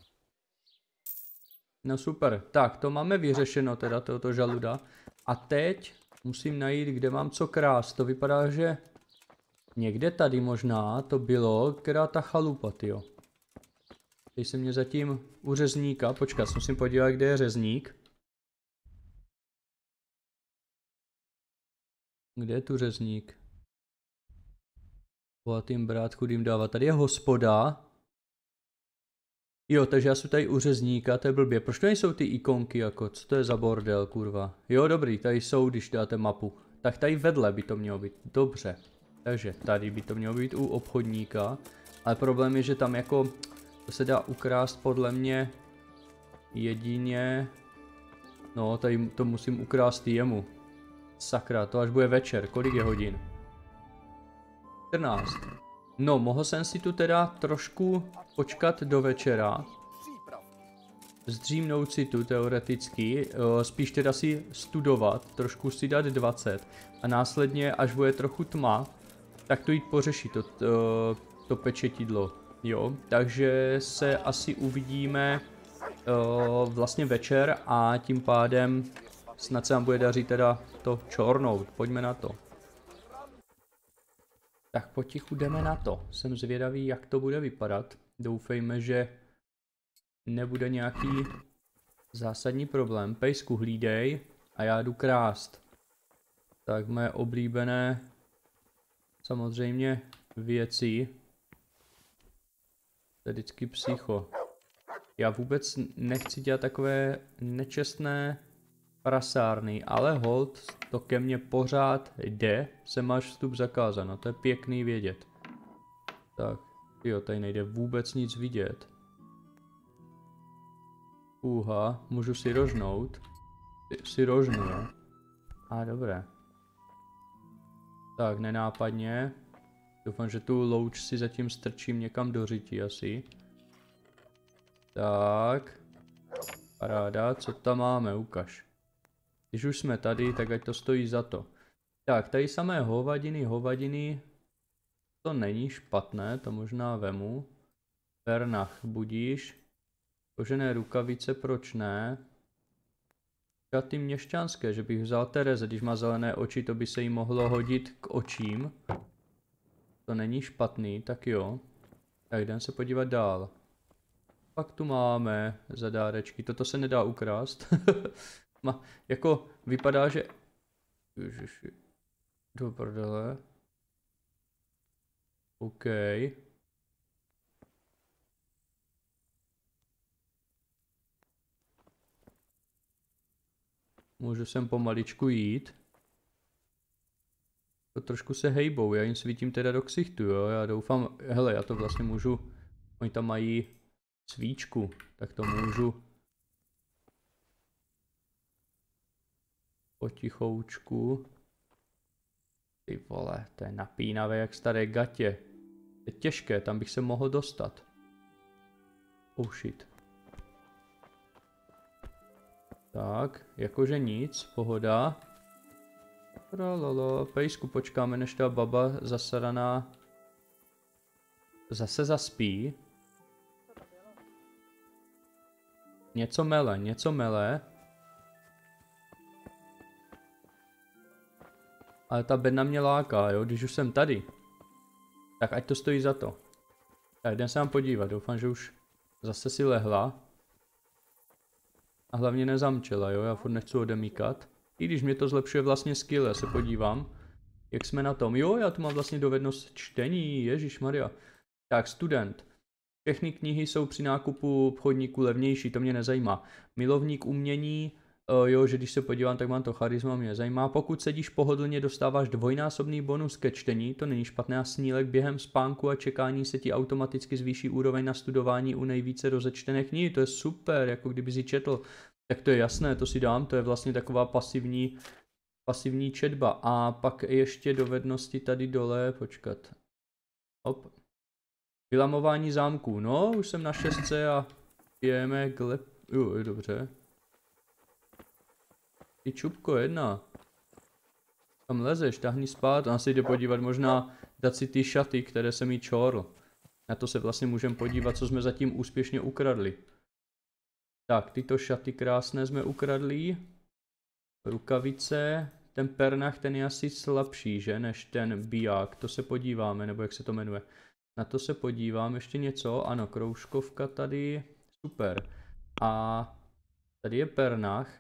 Speaker 1: No super, tak to máme vyřešeno teda tohoto žaluda. A teď musím najít, kde mám co krást. To vypadá, že někde tady možná to bylo, která ta chalupa, tyjo. Teď se mě zatím u řezníka, počkat, musím podívat, kde je řezník. Kde je tu řezník? Bohatým brát, chudým dávat. Tady je hospoda. Jo, takže já jsem tady u řezníka, to je blbě. Proč to nejsou ty ikonky jako, co to je za bordel, kurva? Jo, dobrý, tady jsou, když dáte mapu. Tak tady vedle by to mělo být, dobře. Takže tady by to mělo být u obchodníka. Ale problém je, že tam jako, to se dá ukrást podle mě jedině... No, tady to musím ukrást jemu. Sakra, to až bude večer, kolik je hodin? čtrnáct. No, mohl jsem si tu teda trošku počkat do večera. Zdřímnout si tu teoreticky, spíš teda si studovat, trošku si dát dvacet a následně, až bude trochu tma, tak to jít pořešit, to, to, to pečetidlo, jo. Takže se asi uvidíme uh, vlastně večer a tím pádem snad se nám bude dařit teda to čornout, pojďme na to. Tak potichu jdeme na to, jsem zvědavý, jak to bude vypadat, doufejme, že nebude nějaký zásadní problém. Pejsku, hlídej a já jdu krást. Tak mé oblíbené samozřejmě věci. To je vždycky psycho. Já vůbec nechci dělat takové nečestné prasárny, ale hold, to ke mně pořád jde, se máš vstup zakázán, no to je pěkný vědět. Tak, jo, tady nejde vůbec nic vidět. Uha, můžu si rožnout. Si rožnu, jo. A dobré. Tak, nenápadně. Doufám, že tu louč si zatím strčím někam do řití asi. Tak. Paráda, co tam máme, ukaž. Když už jsme tady, tak ať to stojí za to. Tak, tady samé hovadiny, hovadiny. To není špatné, to možná vemu. Pernach, budíš. Kožené rukavice, proč ne? Šaty měšťanské, že bych vzal Tereze, když má zelené oči, to by se jí mohlo hodit k očím. To není špatný, tak jo. Tak jdem se podívat dál. Pak tu máme zadárečky, toto se nedá ukrást. Ma, jako vypadá, že... Ježiši. Do prdele. OK. Můžu sem pomaličku jít. To trošku se hejbou, já jim svítím teda do ksichtu, jo, já doufám, hele, já to vlastně můžu, oni tam mají svíčku, tak to můžu potichoučku. Ty vole, to je napínavé jak staré gatě. Je těžké, tam bych se mohl dostat. Oh shit. Tak, jakože nic, pohoda. Tralala, pejsku, počkáme, než ta baba zasaraná zase zaspí. Něco mele, něco mele. Ale ta bedna mě láká, jo, když už jsem tady. Tak ať to stojí za to. Tak jdem se vám podívat, doufám, že už zase si lehla. A hlavně nezamčela, jo, já furt nechci odemíkat. I když mě to zlepšuje vlastně skill, já se podívám, jak jsme na tom. Jo, já tu mám vlastně dovednost čtení, ježišmarja. Tak, student. Všechny knihy jsou při nákupu obchodníků levnější, to mě nezajímá. Milovník umění, uh, jo, že když se podívám, tak mám to charisma, mě zajímá. Pokud sedíš pohodlně, dostáváš dvojnásobný bonus ke čtení, to není špatné, a snílek během spánku a čekání se ti automaticky zvýší úroveň na studování u nejvíce rozečtené knihy, to je super, jako kdyby si četl. Tak to je jasné, to si dám, to je vlastně taková pasivní, pasivní četba. A pak ještě dovednosti tady dole, počkat. Hop. Vylamování zámků, no, už jsem na šestce a pijeme gleb... Jo, je dobře. Ty čupko, jedna. Tam lezeš, tahni spát, a se jde podívat, možná dát si ty šaty, které jsem jí čorl. Na to se vlastně můžeme podívat, co jsme zatím úspěšně ukradli. Tak, tyto šaty krásné jsme ukradli. Rukavice. Ten pernach, ten je asi slabší, že, než ten biják. To se podíváme, nebo jak se to jmenuje. Na to se podívám. Ještě něco. Ano, kroužkovka tady. Super. A tady je pernach.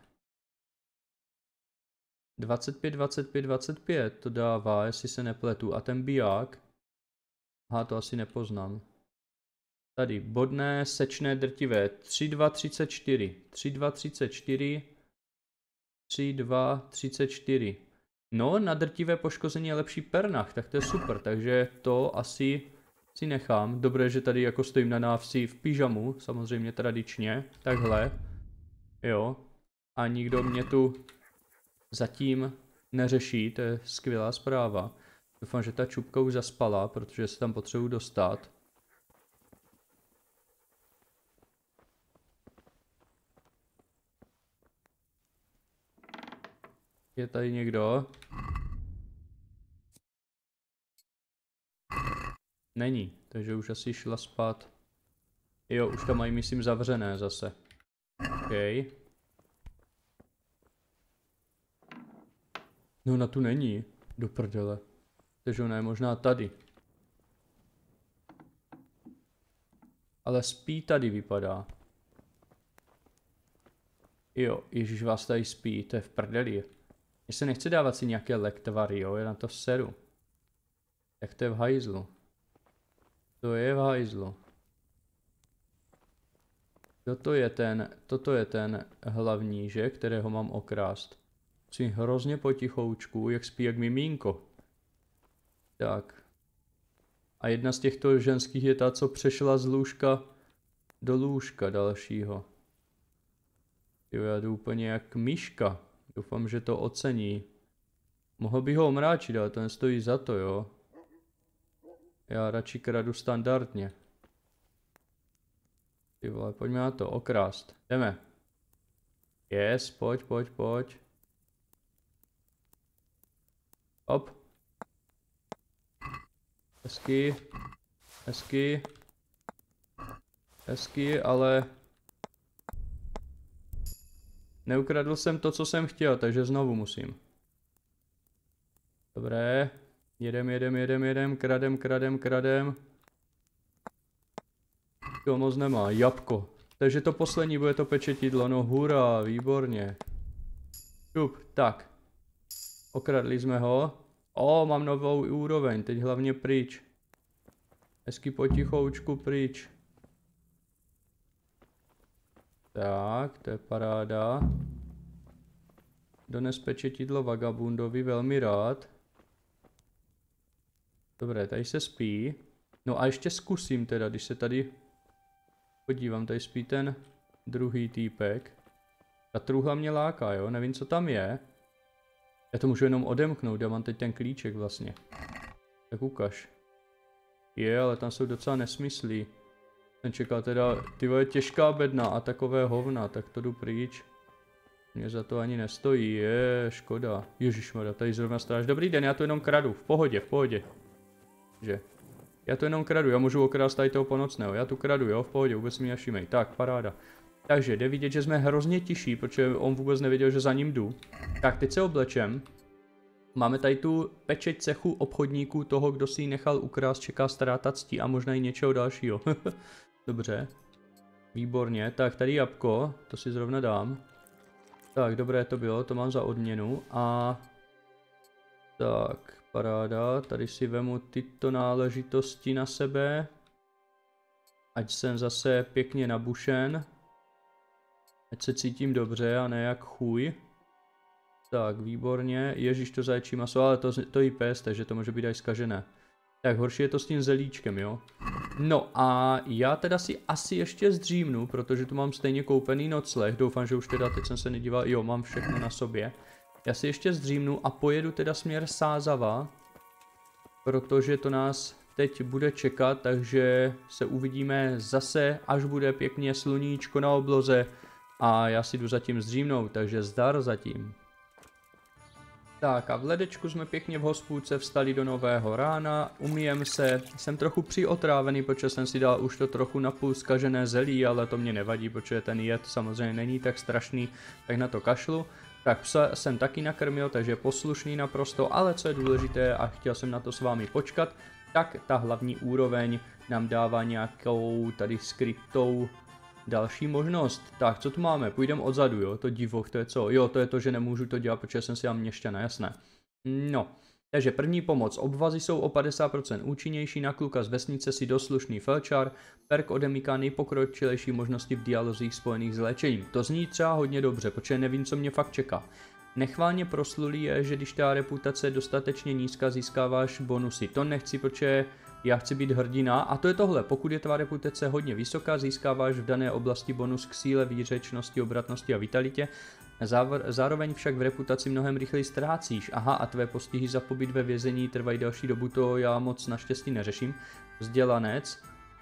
Speaker 1: dvacet pět, dvacet pět, dvacet pět. To dává, jestli se nepletu. A ten biják. Aha, to asi nepoznám. Tady bodné, sečné, drtivé. tři dva třicet čtyři. tři dva třicet čtyři. tři dva třicet čtyři. No, na drtivé poškození je lepší pernach, tak to je super, takže to asi si nechám. Dobré, že tady jako stojím na návsi v pyžamu, samozřejmě tradičně, takhle. Jo. A nikdo mě tu zatím neřeší, to je skvělá zpráva. Doufám, že ta čupka už zaspala, protože se tam potřebuji dostat. Je tady někdo? Není, takže už asi šla spát. Jo, už tam mají, myslím, zavřené zase. OK. No, ona tu není. Do prdele. Takže ona je možná tady. Ale spí tady, vypadá. Jo, ježiš, vás tady spí, to je v prdeli. Mně se nechce dávat si nějaké lektvary, jo, já na to seru. Tak to je v hajzlu. To je v hajzlu. Toto je ten, toto je ten hlavní, že, kterého mám okrást. Musím hrozně potichoučku, jak spí jak mimínko. Tak. A jedna z těchto ženských je ta, co přešla z lůžka do lůžka dalšího. Jo, já jdu úplně jak myška. Doufám, že to ocení. Mohl bych ho omráčit, ale to nestojí za to, jo. Já radši kradu standardně. Ty vole, pojďme na to, okrást. Jdeme. Yes, pojď, pojď, pojď. Hop. Hezky. Hezky. Hezky, ale... Neukradl jsem to, co jsem chtěl, takže znovu musím. Dobré. Jedem, jedem, jedem, jedem, kradem, kradem, kradem. To moc nemá, jabko. Takže to poslední bude to pečetidlo, no hurá, výborně. Šup, tak. Okradli jsme ho. O, mám novou úroveň, teď hlavně pryč. Hezky potichoučku pryč. Tak, to je paráda. Dones pečetidlo vagabundovi, velmi rád. Dobré, tady se spí. No a ještě zkusím teda, když se tady podívám, tady spí ten druhý týpek. Ta truhla mě láká, jo, nevím, co tam je. Já to můžu jenom odemknout, já mám teď ten klíček vlastně. Tak ukaž. Je, ale tam jsou docela nesmyslí. Ten čeká teda, ty vole, těžká bedna a takové hovna, tak to jdu pryč. Mě za to ani nestojí, je, škoda. Ježišmarja, tady zrovna stráž. Dobrý den, já to jenom kradu, v pohodě, v pohodě. Že? Já to jenom kradu, já můžu okrást tady toho ponocného, já tu kradu, jo, v pohodě, vůbec mi nevšímej. Tak, paráda. Takže jde vidět, že jsme hrozně tiší, protože on vůbec nevěděl, že za ním jdu. Tak, teď se oblečem. Máme tady tu pečeť cechu obchodníků toho, kdo si ji nechal ukrást, čeká ztráta ctí a možná i něčeho dalšího. Dobře. Výborně, tak tady jabko, to si zrovna dám. Tak, dobré to bylo, to mám za odměnu a... Tak, paráda, tady si vemu tyto náležitosti na sebe. Ať jsem zase pěkně nabušen. Ať se cítím dobře a ne jak chuj. Tak, výborně, ježíš, to zaječí maso, ale to, to jí pes, takže to může být aj zkažené. Tak, horší je to s tím zelíčkem, jo. No a já teda si asi ještě zdřímnu, protože tu mám stejně koupený nocleh, doufám, že už teda, teď jsem se nedíval, jo, mám všechno na sobě. Já si ještě zdřímnu a pojedu teda směr Sázava, protože to nás teď bude čekat, takže se uvidíme zase, až bude pěkně sluníčko na obloze a já si jdu zatím zdřímnout, takže zdar zatím. Tak a v ledečku jsme pěkně v hospůdce vstali do nového rána, umyjem se, jsem trochu přiotrávený, protože jsem si dal už to trochu napůl zkažené zelí, ale to mě nevadí, protože ten jed samozřejmě není tak strašný, tak na to kašlu. Tak psa jsem taky nakrmil, takže je poslušný naprosto, ale co je důležité a chtěl jsem na to s vámi počkat, tak ta hlavní úroveň nám dává nějakou tady skrytou další možnost. Tak, co tu máme? Půjdeme odzadu, jo? To divoch, to je co? Jo, to je to, že nemůžu to dělat, protože jsem si dal měšťana, jasné. No, Takže první pomoc. Obvazy jsou o padesát procent účinnější, na kluka z vesnice si doslušný felčar, perk odemyká nejpokročilejší možnosti v dialozích spojených s léčením. To zní třeba hodně dobře, protože nevím, co mě fakt čeká. Nechválně proslulý je, že když ta reputace je dostatečně nízká, získáváš bonusy. To nechci, protože já chci být hrdina a to je tohle. Pokud je tvá reputace hodně vysoká, získáváš v dané oblasti bonus k síle, výřečnosti, obratnosti a vitalitě. Zároveň však v reputaci mnohem rychleji ztrácíš. Aha, a tvé postihy za pobyt ve vězení trvají další dobu, to já moc naštěstí neřeším. Vzdělanec.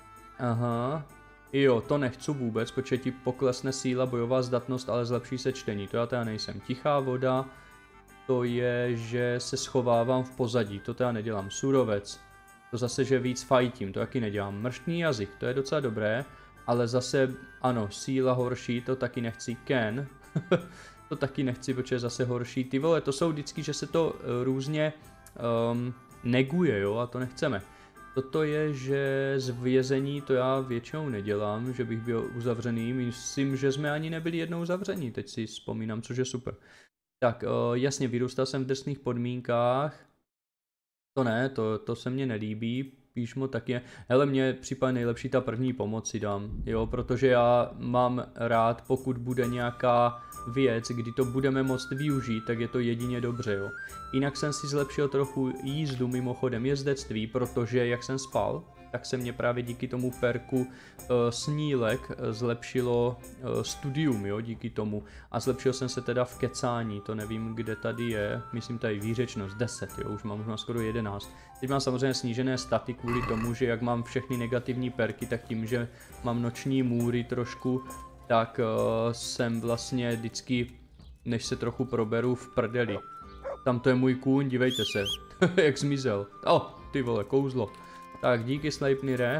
Speaker 1: Aha. Jo, to nechci vůbec, protože ti poklesne síla, bojová zdatnost, ale zlepší se čtení. To já teda nejsem. Tichá voda. To je, že se schovávám v pozadí. To teda nedělám. Surovec. To zase, že víc fajtím. To taky nedělám. Mrštný jazyk. To je docela dobré. Ale zase, ano, síla horší. To taky nechci. Ken. To taky nechci, protože je zase horší. Ty vole, to jsou vždycky, že se to různě um, neguje, jo, a to nechceme. Toto je, že z vězení to já většinou nedělám, že bych byl uzavřený. Myslím, že jsme ani nebyli jednou zavření, teď si vzpomínám, což je super. Tak, uh, jasně, vyrůstal jsem v drsných podmínkách. To ne, to, to se mně nelíbí. Píšmo tak je, hele, mně připadá nejlepší ta první pomoc si dám, jo, protože já mám rád, pokud bude nějaká věc, kdy to budeme moct využít, tak je to jedině dobře, jo. Jinak jsem si zlepšil trochu jízdu, mimochodem jezdectví, protože jak jsem spal, tak se mě právě díky tomu perku uh, snílek zlepšilo uh, studium, jo, díky tomu. A zlepšil jsem se teda v kecání, to nevím, kde tady je, myslím tady výřečnost deset, jo, už mám možná skoro jedenáct. Teď mám samozřejmě snížené staty kvůli tomu, že jak mám všechny negativní perky, tak tím, že mám noční můry trošku, tak uh, jsem vlastně vždycky, než se trochu proberu, v prdeli. Tam to je můj kůň, dívejte se, jak zmizel. O, oh, ty vole, kouzlo. Tak díky Sleipnire,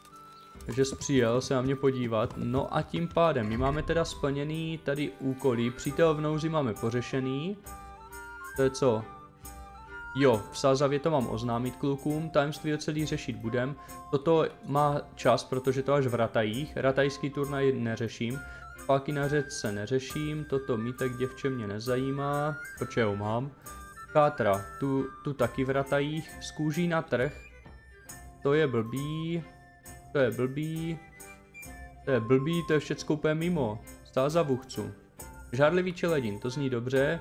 Speaker 1: že jsi přijel se na mě podívat. No a tím pádem, my máme teda splněný tady úkoly, přítel v nouzi máme pořešený. To je co? Jo, v Sázavě to mám oznámit klukům, tajemství o celý řešit budem. Toto má čas, protože to až v Ratajích, ratajský turnaj neřeším. Páky na řece neřeším, toto mítek děvče mě nezajímá, protože ho mám. Kátra, tu, tu taky v Ratajích, z kůží na trh. To je blbý, to je blbý, to je blbý, to je všecko úplně mimo. Sázavu chci. Žárlivý čeledin, to zní dobře.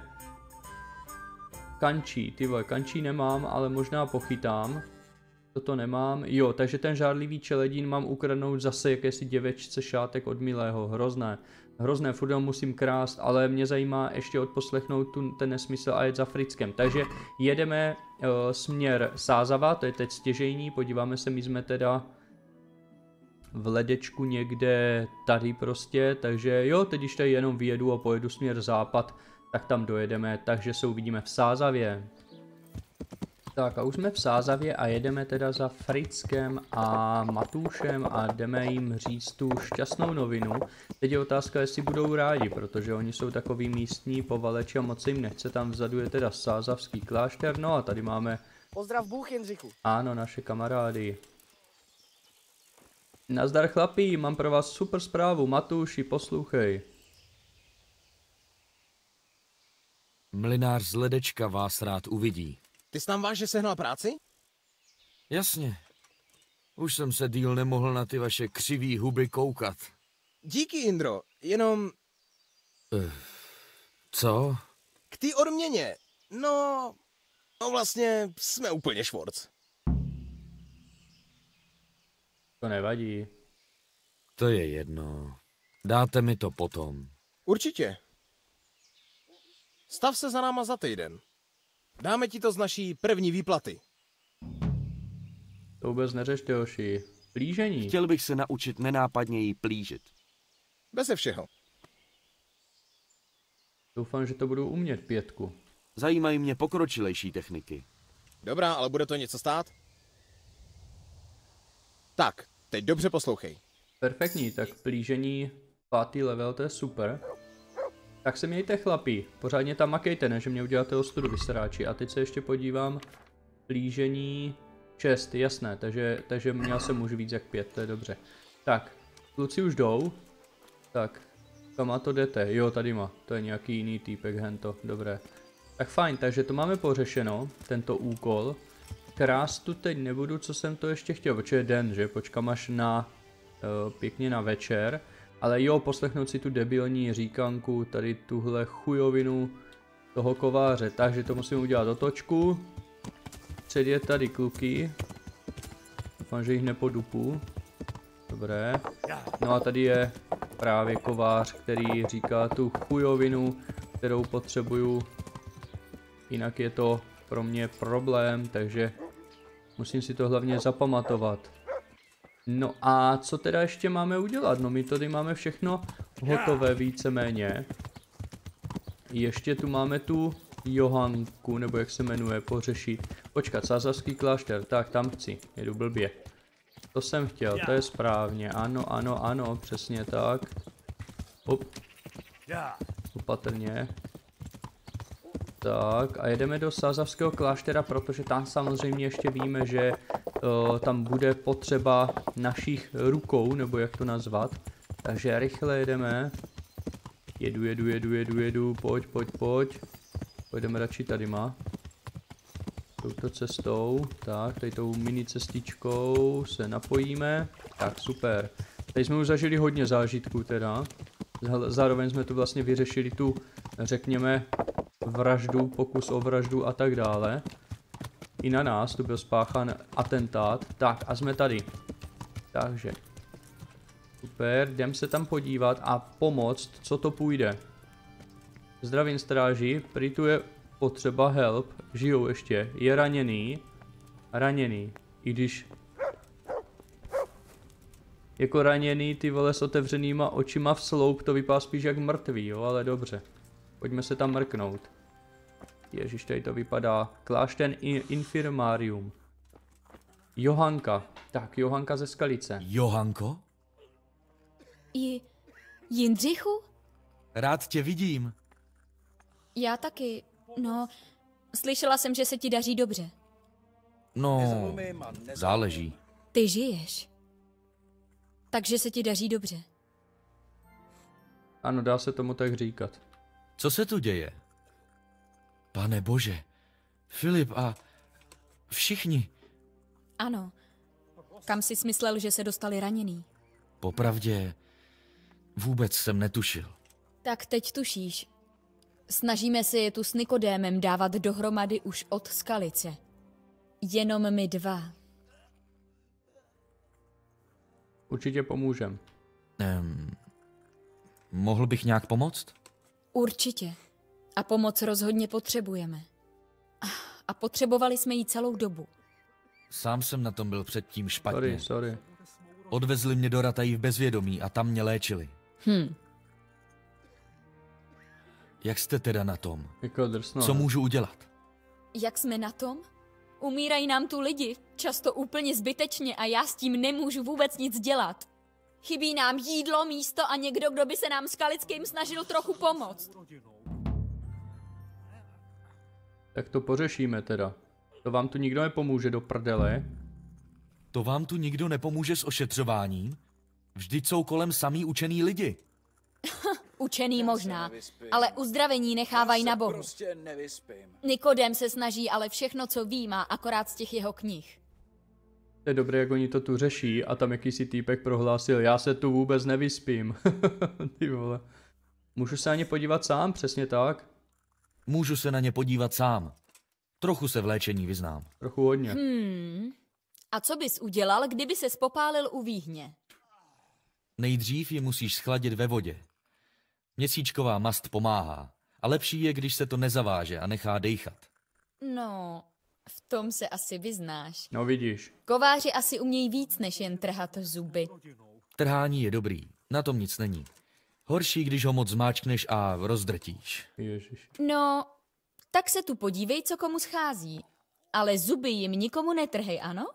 Speaker 1: Kančí, ty vole, kančí nemám, ale možná pochytám. Toto nemám, jo, takže ten žárlivý čeledín mám ukradnout zase jakési děvečce šátek od milého, hrozné. Hrozné, furt ho musím krást, ale mě zajímá ještě odposlechnout tu, ten nesmysl a jet za Frickem. Takže jedeme uh, směr Sázava, to je teď stěžejní, podíváme se, my jsme teda v ledečku někde tady prostě, takže jo, teď když tady jenom vyjedu a pojedu směr západ, tak tam dojedeme, takže se uvidíme v Sázavě. Tak a už jsme v Sázavě a jedeme teda za Frickem a Matoušem a jdeme jim říct tu šťastnou novinu. Teď je otázka, jestli budou rádi, protože oni jsou takový místní povaleči a moc se jim nechce. Tam vzadu je teda Sázavský klášter, no a tady máme...
Speaker 6: Pozdrav Bůh, Jindřichu.
Speaker 1: Ano, naše kamarády. Nazdar chlapí, mám pro vás super zprávu, Matouši, poslouchej.
Speaker 3: Mlynář z Ledečka vás rád uvidí.
Speaker 9: Ty jsi nám vážně sehnal práci?
Speaker 3: Jasně. Už jsem se díl nemohl na ty vaše křivý huby koukat.
Speaker 9: Díky, Indro, jenom...
Speaker 3: Uh, co?
Speaker 9: K té odměně. No... No vlastně jsme úplně švorc.
Speaker 1: To nevadí.
Speaker 3: To je jedno. Dáte mi to potom.
Speaker 9: Určitě. Stav se za náma za týden. Dáme ti to z naší první výplaty.
Speaker 1: To vůbec neřešte, hoši. Plížení.
Speaker 10: Chtěl bych se naučit nenápadněji plížit.
Speaker 9: Beze všeho.
Speaker 1: Doufám, že to budu umět, pětku.
Speaker 10: Zajímají mě pokročilejší techniky.
Speaker 9: Dobrá, ale bude to něco stát? Tak, teď dobře poslouchej.
Speaker 1: Perfektní, tak plížení pátý level, to je super. Tak se mějte chlapi, pořádně tam makejte, ne, že mě uděláte ostudu, vyseráči. A teď se ještě podívám, plížení šest, jasné, takže, takže měl jsem už víc jak pět, to je dobře. Tak, kluci už jdou. Tak, kam to jdete? Jo, tady má, to je nějaký jiný týpek, hento, dobré. Tak fajn, takže to máme pořešeno, tento úkol. Krást tu teď nebudu, co jsem to ještě chtěl, protože je den, že? Počkám až na, uh, pěkně na večer. Ale jo, poslechnout si tu debilní říkanku, tady tuhle chujovinu toho kováře. Takže to musím udělat otočku. Předjet tady kluky. Doufám, že jich nepodupu. Dobré. No a tady je právě kovář, který říká tu chujovinu, kterou potřebuju. Jinak je to pro mě problém, takže musím si to hlavně zapamatovat. No a co teda ještě máme udělat? No my tady máme všechno hotové víceméně. Ještě tu máme tu Johanku, nebo jak se jmenuje, pořešit. Počkat, sázavský klášter, tak tam chci, jedu blbě. To jsem chtěl, to je správně, ano, ano, ano, přesně tak. Op. Opatrně. Tak a jedeme do sázavského kláštera, protože tam samozřejmě ještě víme, že uh, tam bude potřeba našich rukou, nebo jak to nazvat. Takže rychle jedeme. Jedu, jedu, jedu, jedu, jedu, pojď, pojď, pojď. Pojdeme radši tadyma. Touto cestou, tak, tady tou mini cestičkou se napojíme. Tak, super. Tady jsme už zažili hodně zážitků teda. Zároveň jsme tu vlastně vyřešili tu, řekněme, vraždu, pokus o vraždu a tak dále. I na nás tu byl spáchan atentát. Tak a jsme tady. Takže. Super, jdem se tam podívat a pomoct, co to půjde. Zdravím stráži, prý tu je potřeba help, žijou ještě, je raněný. Raněný, i když... Jako raněný, ty vole s otevřenýma očima v sloup, to vypadá spíš jak mrtvý, jo, ale dobře. Pojďme se tam mrknout. Ježiš, tady to vypadá. Klášter infirmárium. Johanka. Tak, Johanka ze Skalice.
Speaker 3: Johanko?
Speaker 11: I... Jindřichu?
Speaker 3: Rád tě vidím.
Speaker 11: Já taky. No, slyšela jsem, že se ti daří dobře.
Speaker 3: No, záleží.
Speaker 11: Ty žiješ. Takže se ti daří dobře.
Speaker 1: Ano, dá se tomu tak říkat.
Speaker 3: Co se tu děje? Pane bože, Filip a všichni.
Speaker 11: Ano. Kam jsi smyslel, že se dostali raněný?
Speaker 3: Popravdě, vůbec jsem netušil.
Speaker 11: Tak teď tušíš. Snažíme se je tu s Nikodémem dávat dohromady už od Skalice. Jenom my dva.
Speaker 1: Určitě pomůžem.
Speaker 3: Um, mohl bych nějak pomoct?
Speaker 11: Určitě. A pomoc rozhodně potřebujeme. A potřebovali jsme ji celou dobu.
Speaker 3: Sám jsem na tom byl předtím špatně.
Speaker 1: Sorry, sorry.
Speaker 3: Odvezli mě do Ratají v bezvědomí a tam mě léčili.
Speaker 11: Hm.
Speaker 3: Jak jste teda na tom?
Speaker 1: Jako drsno,
Speaker 3: Co
Speaker 1: ne?
Speaker 3: můžu udělat?
Speaker 11: Jak jsme na tom? Umírají nám tu lidi, často úplně zbytečně a já s tím nemůžu vůbec nic dělat. Chybí nám jídlo, místo a někdo, kdo by se nám Skalickým snažil trochu pomoct.
Speaker 1: Tak to pořešíme teda. To vám tu nikdo nepomůže do prdele.
Speaker 3: To vám tu nikdo nepomůže s ošetřováním? Vždyť jsou kolem samý učený lidi.
Speaker 11: Učený možná, ale uzdravení nechávají na Bohu.
Speaker 2: Prostě nevyspím.
Speaker 11: Nikodém se snaží, ale všechno, co ví, má akorát z těch jeho knih.
Speaker 1: To je dobré, jak oni to tu řeší a tam jakýsi týpek prohlásil, já se tu vůbec nevyspím. Ty vole. Můžu se na ně podívat sám, přesně tak?
Speaker 3: Můžu se na ně podívat sám. Trochu se v léčení vyznám.
Speaker 1: Trochu hodně.
Speaker 11: Hmm. A co bys udělal, kdyby se spopálil u výhně?
Speaker 3: Nejdřív je musíš schladit ve vodě. Měsíčková mast pomáhá. A lepší je, když se to nezaváže a nechá dejchat.
Speaker 11: No, v tom se asi vyznáš.
Speaker 1: No vidíš.
Speaker 11: Kováři asi umějí víc, než jen trhat zuby.
Speaker 3: Trhání je dobrý, na tom nic není. Horší, když ho moc zmáčkneš a rozdrtíš.
Speaker 1: Ježiš.
Speaker 11: No, tak se tu podívej, co komu schází. Ale zuby jim nikomu netrhej, ano?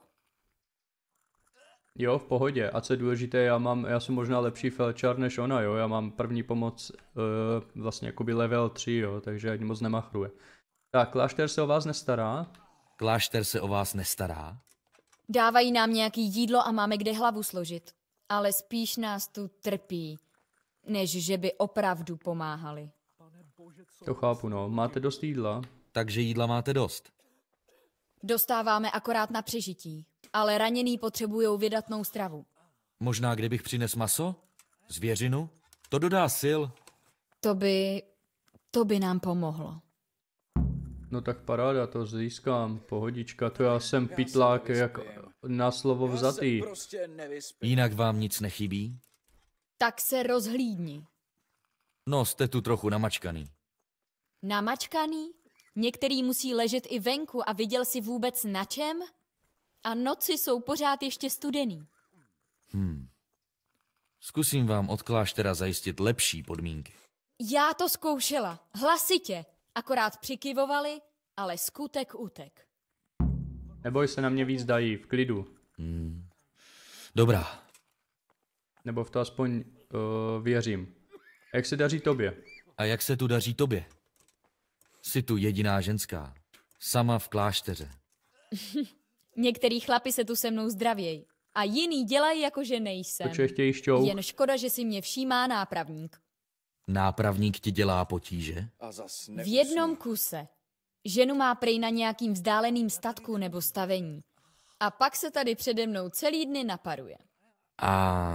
Speaker 1: Jo, v pohodě. A co je důležité, já mám, já jsem možná lepší felčar než ona, jo. Já mám první pomoc uh, vlastně jakoby level tři, jo, takže ani moc nemachruje. Tak, klášter se o vás nestará?
Speaker 3: Klášter se o vás nestará?
Speaker 11: Dávají nám nějaký jídlo a máme kde hlavu složit. Ale spíš nás tu trpí, než že by opravdu pomáhali.
Speaker 1: To chápu, no. Máte dost jídla?
Speaker 3: Takže jídla máte dost.
Speaker 11: Dostáváme akorát na přežití, ale raněný potřebujou vydatnou stravu.
Speaker 3: Možná kdybych přines maso? Zvěřinu? To dodá sil.
Speaker 11: To by... to by nám pomohlo.
Speaker 1: No tak paráda, to získám. Pohodička, to já jsem pytlák jak na slovo vzatý.
Speaker 7: Prostě
Speaker 3: Jinak vám nic nechybí?
Speaker 11: Tak se rozhlídni.
Speaker 3: No, jste tu trochu namačkaný.
Speaker 11: Namačkaný? Některý musí ležet i venku a viděl jsi vůbec na čem? A noci jsou pořád ještě studený.
Speaker 3: Hmm. Zkusím vám od kláštera zajistit lepší podmínky.
Speaker 11: Já to zkoušela, hlasitě. Akorát přikyvovali, ale skutek utek.
Speaker 1: Neboj se, na mě víc dají, v klidu.
Speaker 3: Hmm. Dobrá.
Speaker 1: Nebo v to aspoň uh, věřím. A jak se daří tobě?
Speaker 3: A jak se tu daří tobě? Jsi tu jediná ženská. Sama v klášteře.
Speaker 11: Některý chlapi se tu se mnou zdravějí. A jiný dělají, jako že nejsem.
Speaker 1: Počkej, chtějí šťouk?
Speaker 11: Jen škoda, že si mě všímá nápravník.
Speaker 3: Nápravník ti dělá potíže?
Speaker 11: V jednom kuse. Ženu má prej na nějakým vzdáleným statku nebo stavení. A pak se tady přede mnou celý dny naparuje.
Speaker 3: A...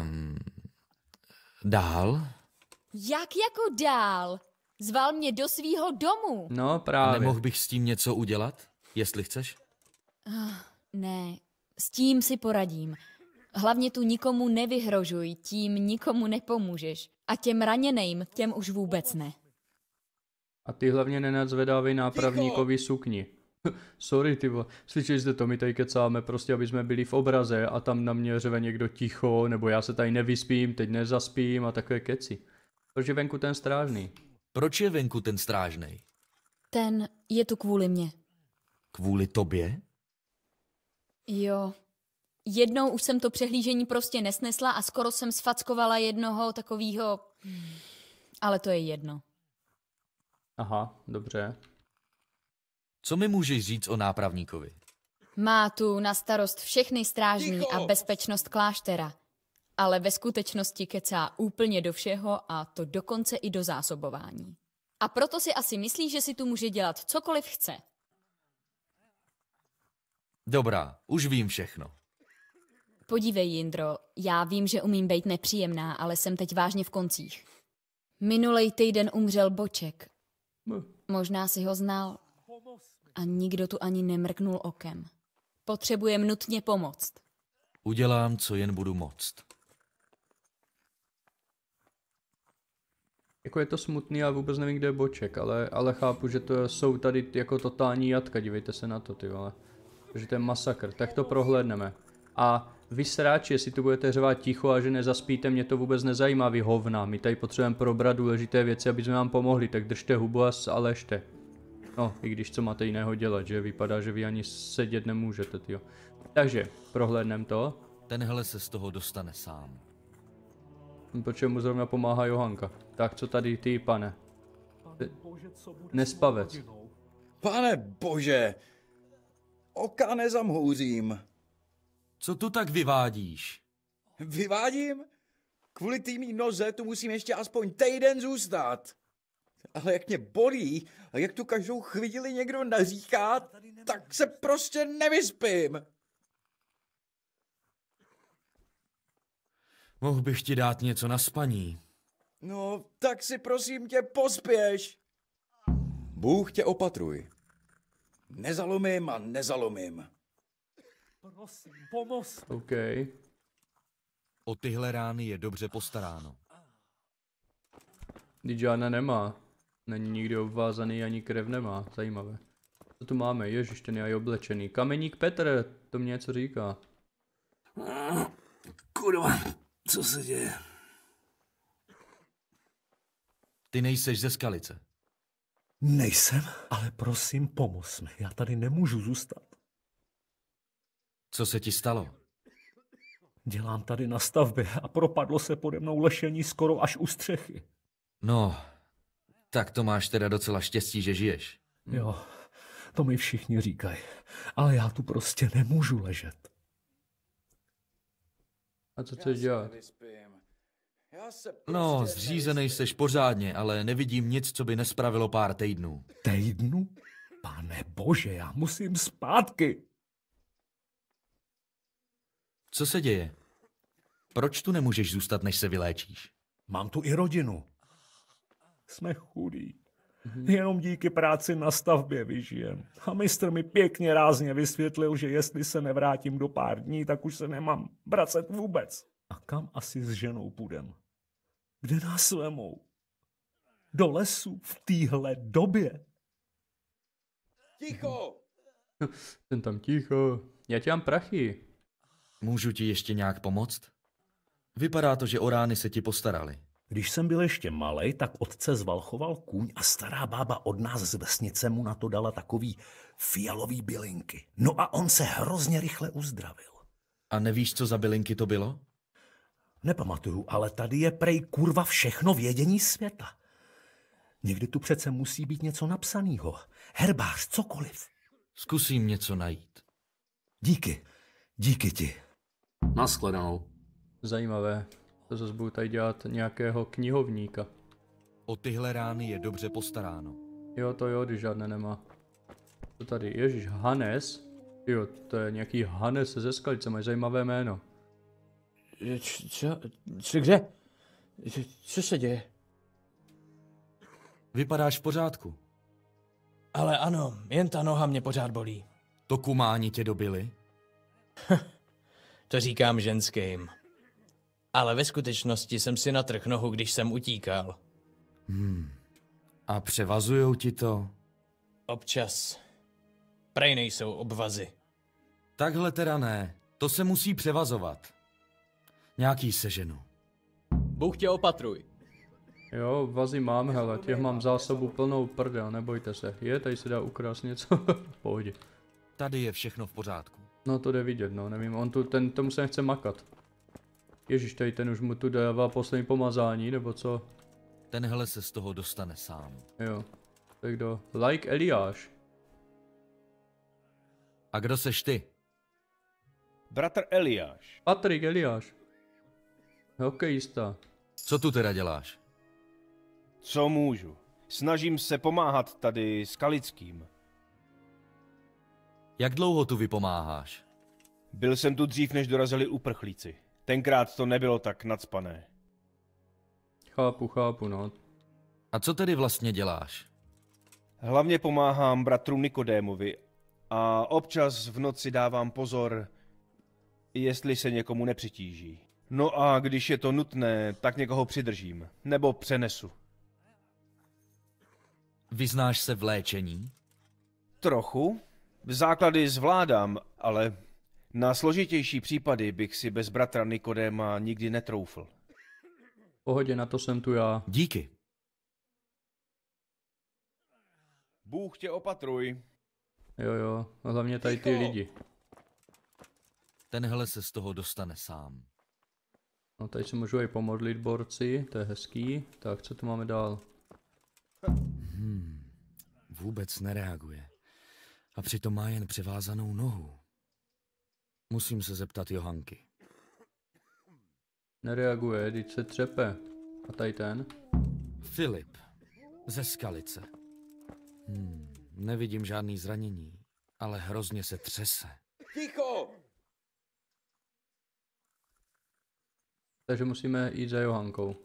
Speaker 3: dál?
Speaker 11: Jak jako dál? Zval mě do svýho domu.
Speaker 1: No právě.
Speaker 3: A nemohl bych s tím něco udělat, jestli chceš?
Speaker 11: Uh, ne, s tím si poradím. Hlavně tu nikomu nevyhrožuj, tím nikomu nepomůžeš. A těm raněným, těm už vůbec ne.
Speaker 1: A ty hlavně nenadzvedávej nápravníkovi sukni. Sorry, ty vole. Slyšeli jste to, my tady kecáme prostě, aby jsme byli v obraze a tam na mě řve někdo ticho, nebo já se tady nevyspím, teď nezaspím a takové keci. Proč je venku ten strážný?
Speaker 3: Proč je venku ten strážnej?
Speaker 11: Ten je tu kvůli mně.
Speaker 3: Kvůli tobě?
Speaker 11: Jo. Jednou už jsem to přehlížení prostě nesnesla a skoro jsem sfackovala jednoho takovýho... Ale to je jedno.
Speaker 1: Aha, dobře.
Speaker 3: Co mi můžeš říct o nápravníkovi?
Speaker 11: Má tu na starost všechny strážní a bezpečnost kláštera. Ale ve skutečnosti kecá úplně do všeho a to dokonce i do zásobování. A proto si asi myslí, že si tu může dělat cokoliv chce.
Speaker 3: Dobrá, už vím všechno.
Speaker 11: Podívej, Jindro, já vím, že umím být nepříjemná, ale jsem teď vážně v koncích. Minulej týden umřel Boček. Možná si ho znal. A nikdo tu ani nemrknul okem. Potřebujem nutně pomoct.
Speaker 3: Udělám, co jen budu moct.
Speaker 1: Jako je to smutný, já vůbec nevím, kde je Boček, ale, ale chápu, že to jsou tady jako totální jatka, dívejte se na to, ty vole. Takže to je masakr, tak to prohlédneme. A vy sráči, jestli tu budete řvát ticho a že nezaspíte, mě to vůbec nezajímá, vy hovna. My tady potřebujeme probrat důležité věci, aby jsme vám pomohli, tak držte hubu a ležte. No, i když co máte jiného dělat, že vypadá, že vy ani sedět nemůžete, tyjo. Takže, prohlédnem to.
Speaker 3: Tenhle se z toho dostane sám.
Speaker 1: Proč mu zrovna pomáhá Johanka? Tak, co tady ty, pane? Nespavec.
Speaker 7: Pane bože, oka nezamhouřím.
Speaker 3: Co tu tak vyvádíš?
Speaker 7: Vyvádím? Kvůli týmí noze tu musím ještě aspoň týden zůstat. Ale jak mě bolí a jak tu každou chvíli někdo naříká, tak se prostě nevyspím.
Speaker 3: Mohl bych ti dát něco na spaní.
Speaker 7: No, tak si prosím tě pospěš. Bůh tě opatruj. Nezalomím a nezalomím.
Speaker 12: Prosím, pomoz.
Speaker 1: OK.
Speaker 3: O tyhle rány je dobře postaráno.
Speaker 1: Když žádná nemá. Není nikdy obvázaný, ani krev nemá. Zajímavé. Co tu máme? Ježiš, ten je i oblečený. Kameník Petr, to mě něco říká.
Speaker 6: Kurva, co se děje?
Speaker 3: Ty nejseš ze Skalice.
Speaker 12: Nejsem, ale prosím, pomoz mi. Já tady nemůžu zůstat.
Speaker 3: Co se ti stalo?
Speaker 12: Dělám tady na stavbě a propadlo se pode mnou lešení skoro až u střechy.
Speaker 3: No, tak to máš teda docela štěstí, že žiješ.
Speaker 12: Jo, to mi všichni říkají. Ale já tu prostě nemůžu ležet.
Speaker 1: A co chceš dělat?
Speaker 3: No, zřízenej seš pořádně, ale nevidím nic, co by nespravilo pár týdnů.
Speaker 12: Týdnu? Pane bože, já musím zpátky.
Speaker 3: Co se děje? Proč tu nemůžeš zůstat, než se vyléčíš?
Speaker 12: Mám tu i rodinu. Jsme chudí. Mhm. Jenom díky práci na stavbě vyžijem. A mistr mi pěkně rázně vysvětlil, že jestli se nevrátím do pár dní, tak už se nemám vracet vůbec. A kam asi s ženou půjdem? Kde nás vemou? Do lesu v téhle době?
Speaker 7: Ticho!
Speaker 1: Jsem tam ticho. Já ti mám prachy.
Speaker 3: Můžu ti ještě nějak pomoct? Vypadá to, že o rány se ti postarali.
Speaker 12: Když jsem byl ještě malej, tak otce zvalchoval kůň a stará bába od nás z vesnice mu na to dala takový fialový bylinky. No a on se hrozně rychle uzdravil.
Speaker 3: A nevíš, co za bylinky to bylo?
Speaker 12: Nepamatuju, ale tady je prej kurva všechno vědění světa. Někdy tu přece musí být něco napsanýho. Herbář, cokoliv.
Speaker 3: Zkusím něco najít.
Speaker 12: Díky. Díky ti.
Speaker 10: Naschledanou.
Speaker 1: Zajímavé. To zase budu tady dělat nějakého knihovníka.
Speaker 3: O tyhle rány je dobře postaráno.
Speaker 1: Jo, to jo, když žádné nemá. To tady, ježiš, Hannes. Jo, to je nějaký Hannes ze Skalice, mají zajímavé jméno.
Speaker 5: Co? Co kde? Co se děje?
Speaker 3: Vypadáš v pořádku.
Speaker 2: Ale ano, jen ta noha mě pořád bolí.
Speaker 3: To kumáni tě dobili?
Speaker 2: To říkám ženským. Ale ve skutečnosti jsem si natrhl nohu, když jsem utíkal.
Speaker 3: Hmm. A převazujou ti to?
Speaker 2: Občas. Prej nejsou obvazy.
Speaker 3: Takhle teda ne. To se musí převazovat. Nějaký seženu.
Speaker 2: Bůh tě opatruj.
Speaker 1: Jo, vazy mám, hele, těch mám zásobu plnou prdel, nebojte se. Je, tady se dá ukrást něco, v pohodě.
Speaker 3: Tady je všechno v pořádku.
Speaker 1: No to jde vidět, no, nevím, on tu, ten, tomu se nechce makat. Ježíš, tady ten už mu tu dává poslední pomazání, nebo co?
Speaker 3: Tenhle se z toho dostane sám.
Speaker 1: Jo, tak kdo? Like Eliáš.
Speaker 3: A kdo seš ty?
Speaker 5: Bratr Eliáš.
Speaker 1: Patrik Eliáš. Hokejista.
Speaker 3: Co tu teda děláš?
Speaker 5: Co můžu? Snažím se pomáhat tady Skalickým.
Speaker 3: Jak dlouho tu vypomáháš?
Speaker 5: Byl jsem tu dřív, než dorazili uprchlíci. Tenkrát to nebylo tak nacpané.
Speaker 1: Chápu, chápu, no.
Speaker 3: A co tedy vlastně děláš?
Speaker 5: Hlavně pomáhám bratru Nikodémovi a občas v noci dávám pozor, jestli se někomu nepřitíží. No a když je to nutné, tak někoho přidržím, nebo přenesu.
Speaker 3: Vyznáš se v léčení?
Speaker 5: Trochu. Základy zvládám, ale na složitější případy bych si bez bratra Nikodéma nikdy netroufl.
Speaker 1: Pohodě, na to jsem tu já.
Speaker 3: Díky.
Speaker 5: Bůh tě opatruj.
Speaker 1: Jo, jo, hlavně tady ty lidi.
Speaker 3: Tenhle se z toho dostane sám.
Speaker 1: No tady se můžu i pomodlit borci, to je hezký. Tak, co tu máme dál?
Speaker 3: Hmm, vůbec nereaguje. A přitom má jen převázanou nohu. Musím se zeptat Johanky.
Speaker 1: Nereaguje, teď se třepe. A tady ten?
Speaker 3: Filip, ze Skalice. Hmm, nevidím žádný zranění, ale hrozně se třese.
Speaker 7: Ticho!
Speaker 1: Takže musíme jít za Johankou.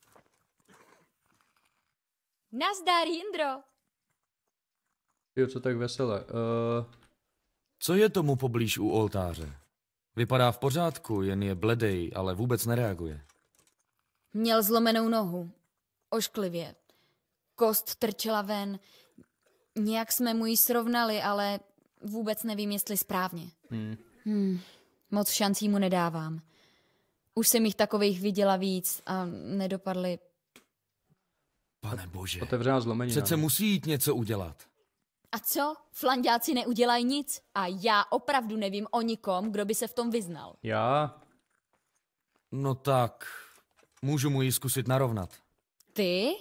Speaker 11: Nazdar, Jindro!
Speaker 1: Jo, co tak veselé. Uh...
Speaker 3: Co je tomu poblíž u oltáře? Vypadá v pořádku, jen je bledej, ale vůbec nereaguje.
Speaker 11: Měl zlomenou nohu. Ošklivě. Kost trčela ven. Nějak jsme mu ji srovnali, ale vůbec nevím, jestli správně.
Speaker 1: Hmm.
Speaker 11: Hmm. Moc šancí mu nedávám. Už jsem jich takových viděla víc a nedopadly.
Speaker 3: Pane bože,
Speaker 1: otevřená zlomenina.
Speaker 3: Přece musí jít něco udělat.
Speaker 11: A co? Flanďáci neudělají nic? A já opravdu nevím o nikom, kdo by se v tom vyznal.
Speaker 1: Já?
Speaker 3: No tak, můžu mu ji zkusit narovnat.
Speaker 11: Ty?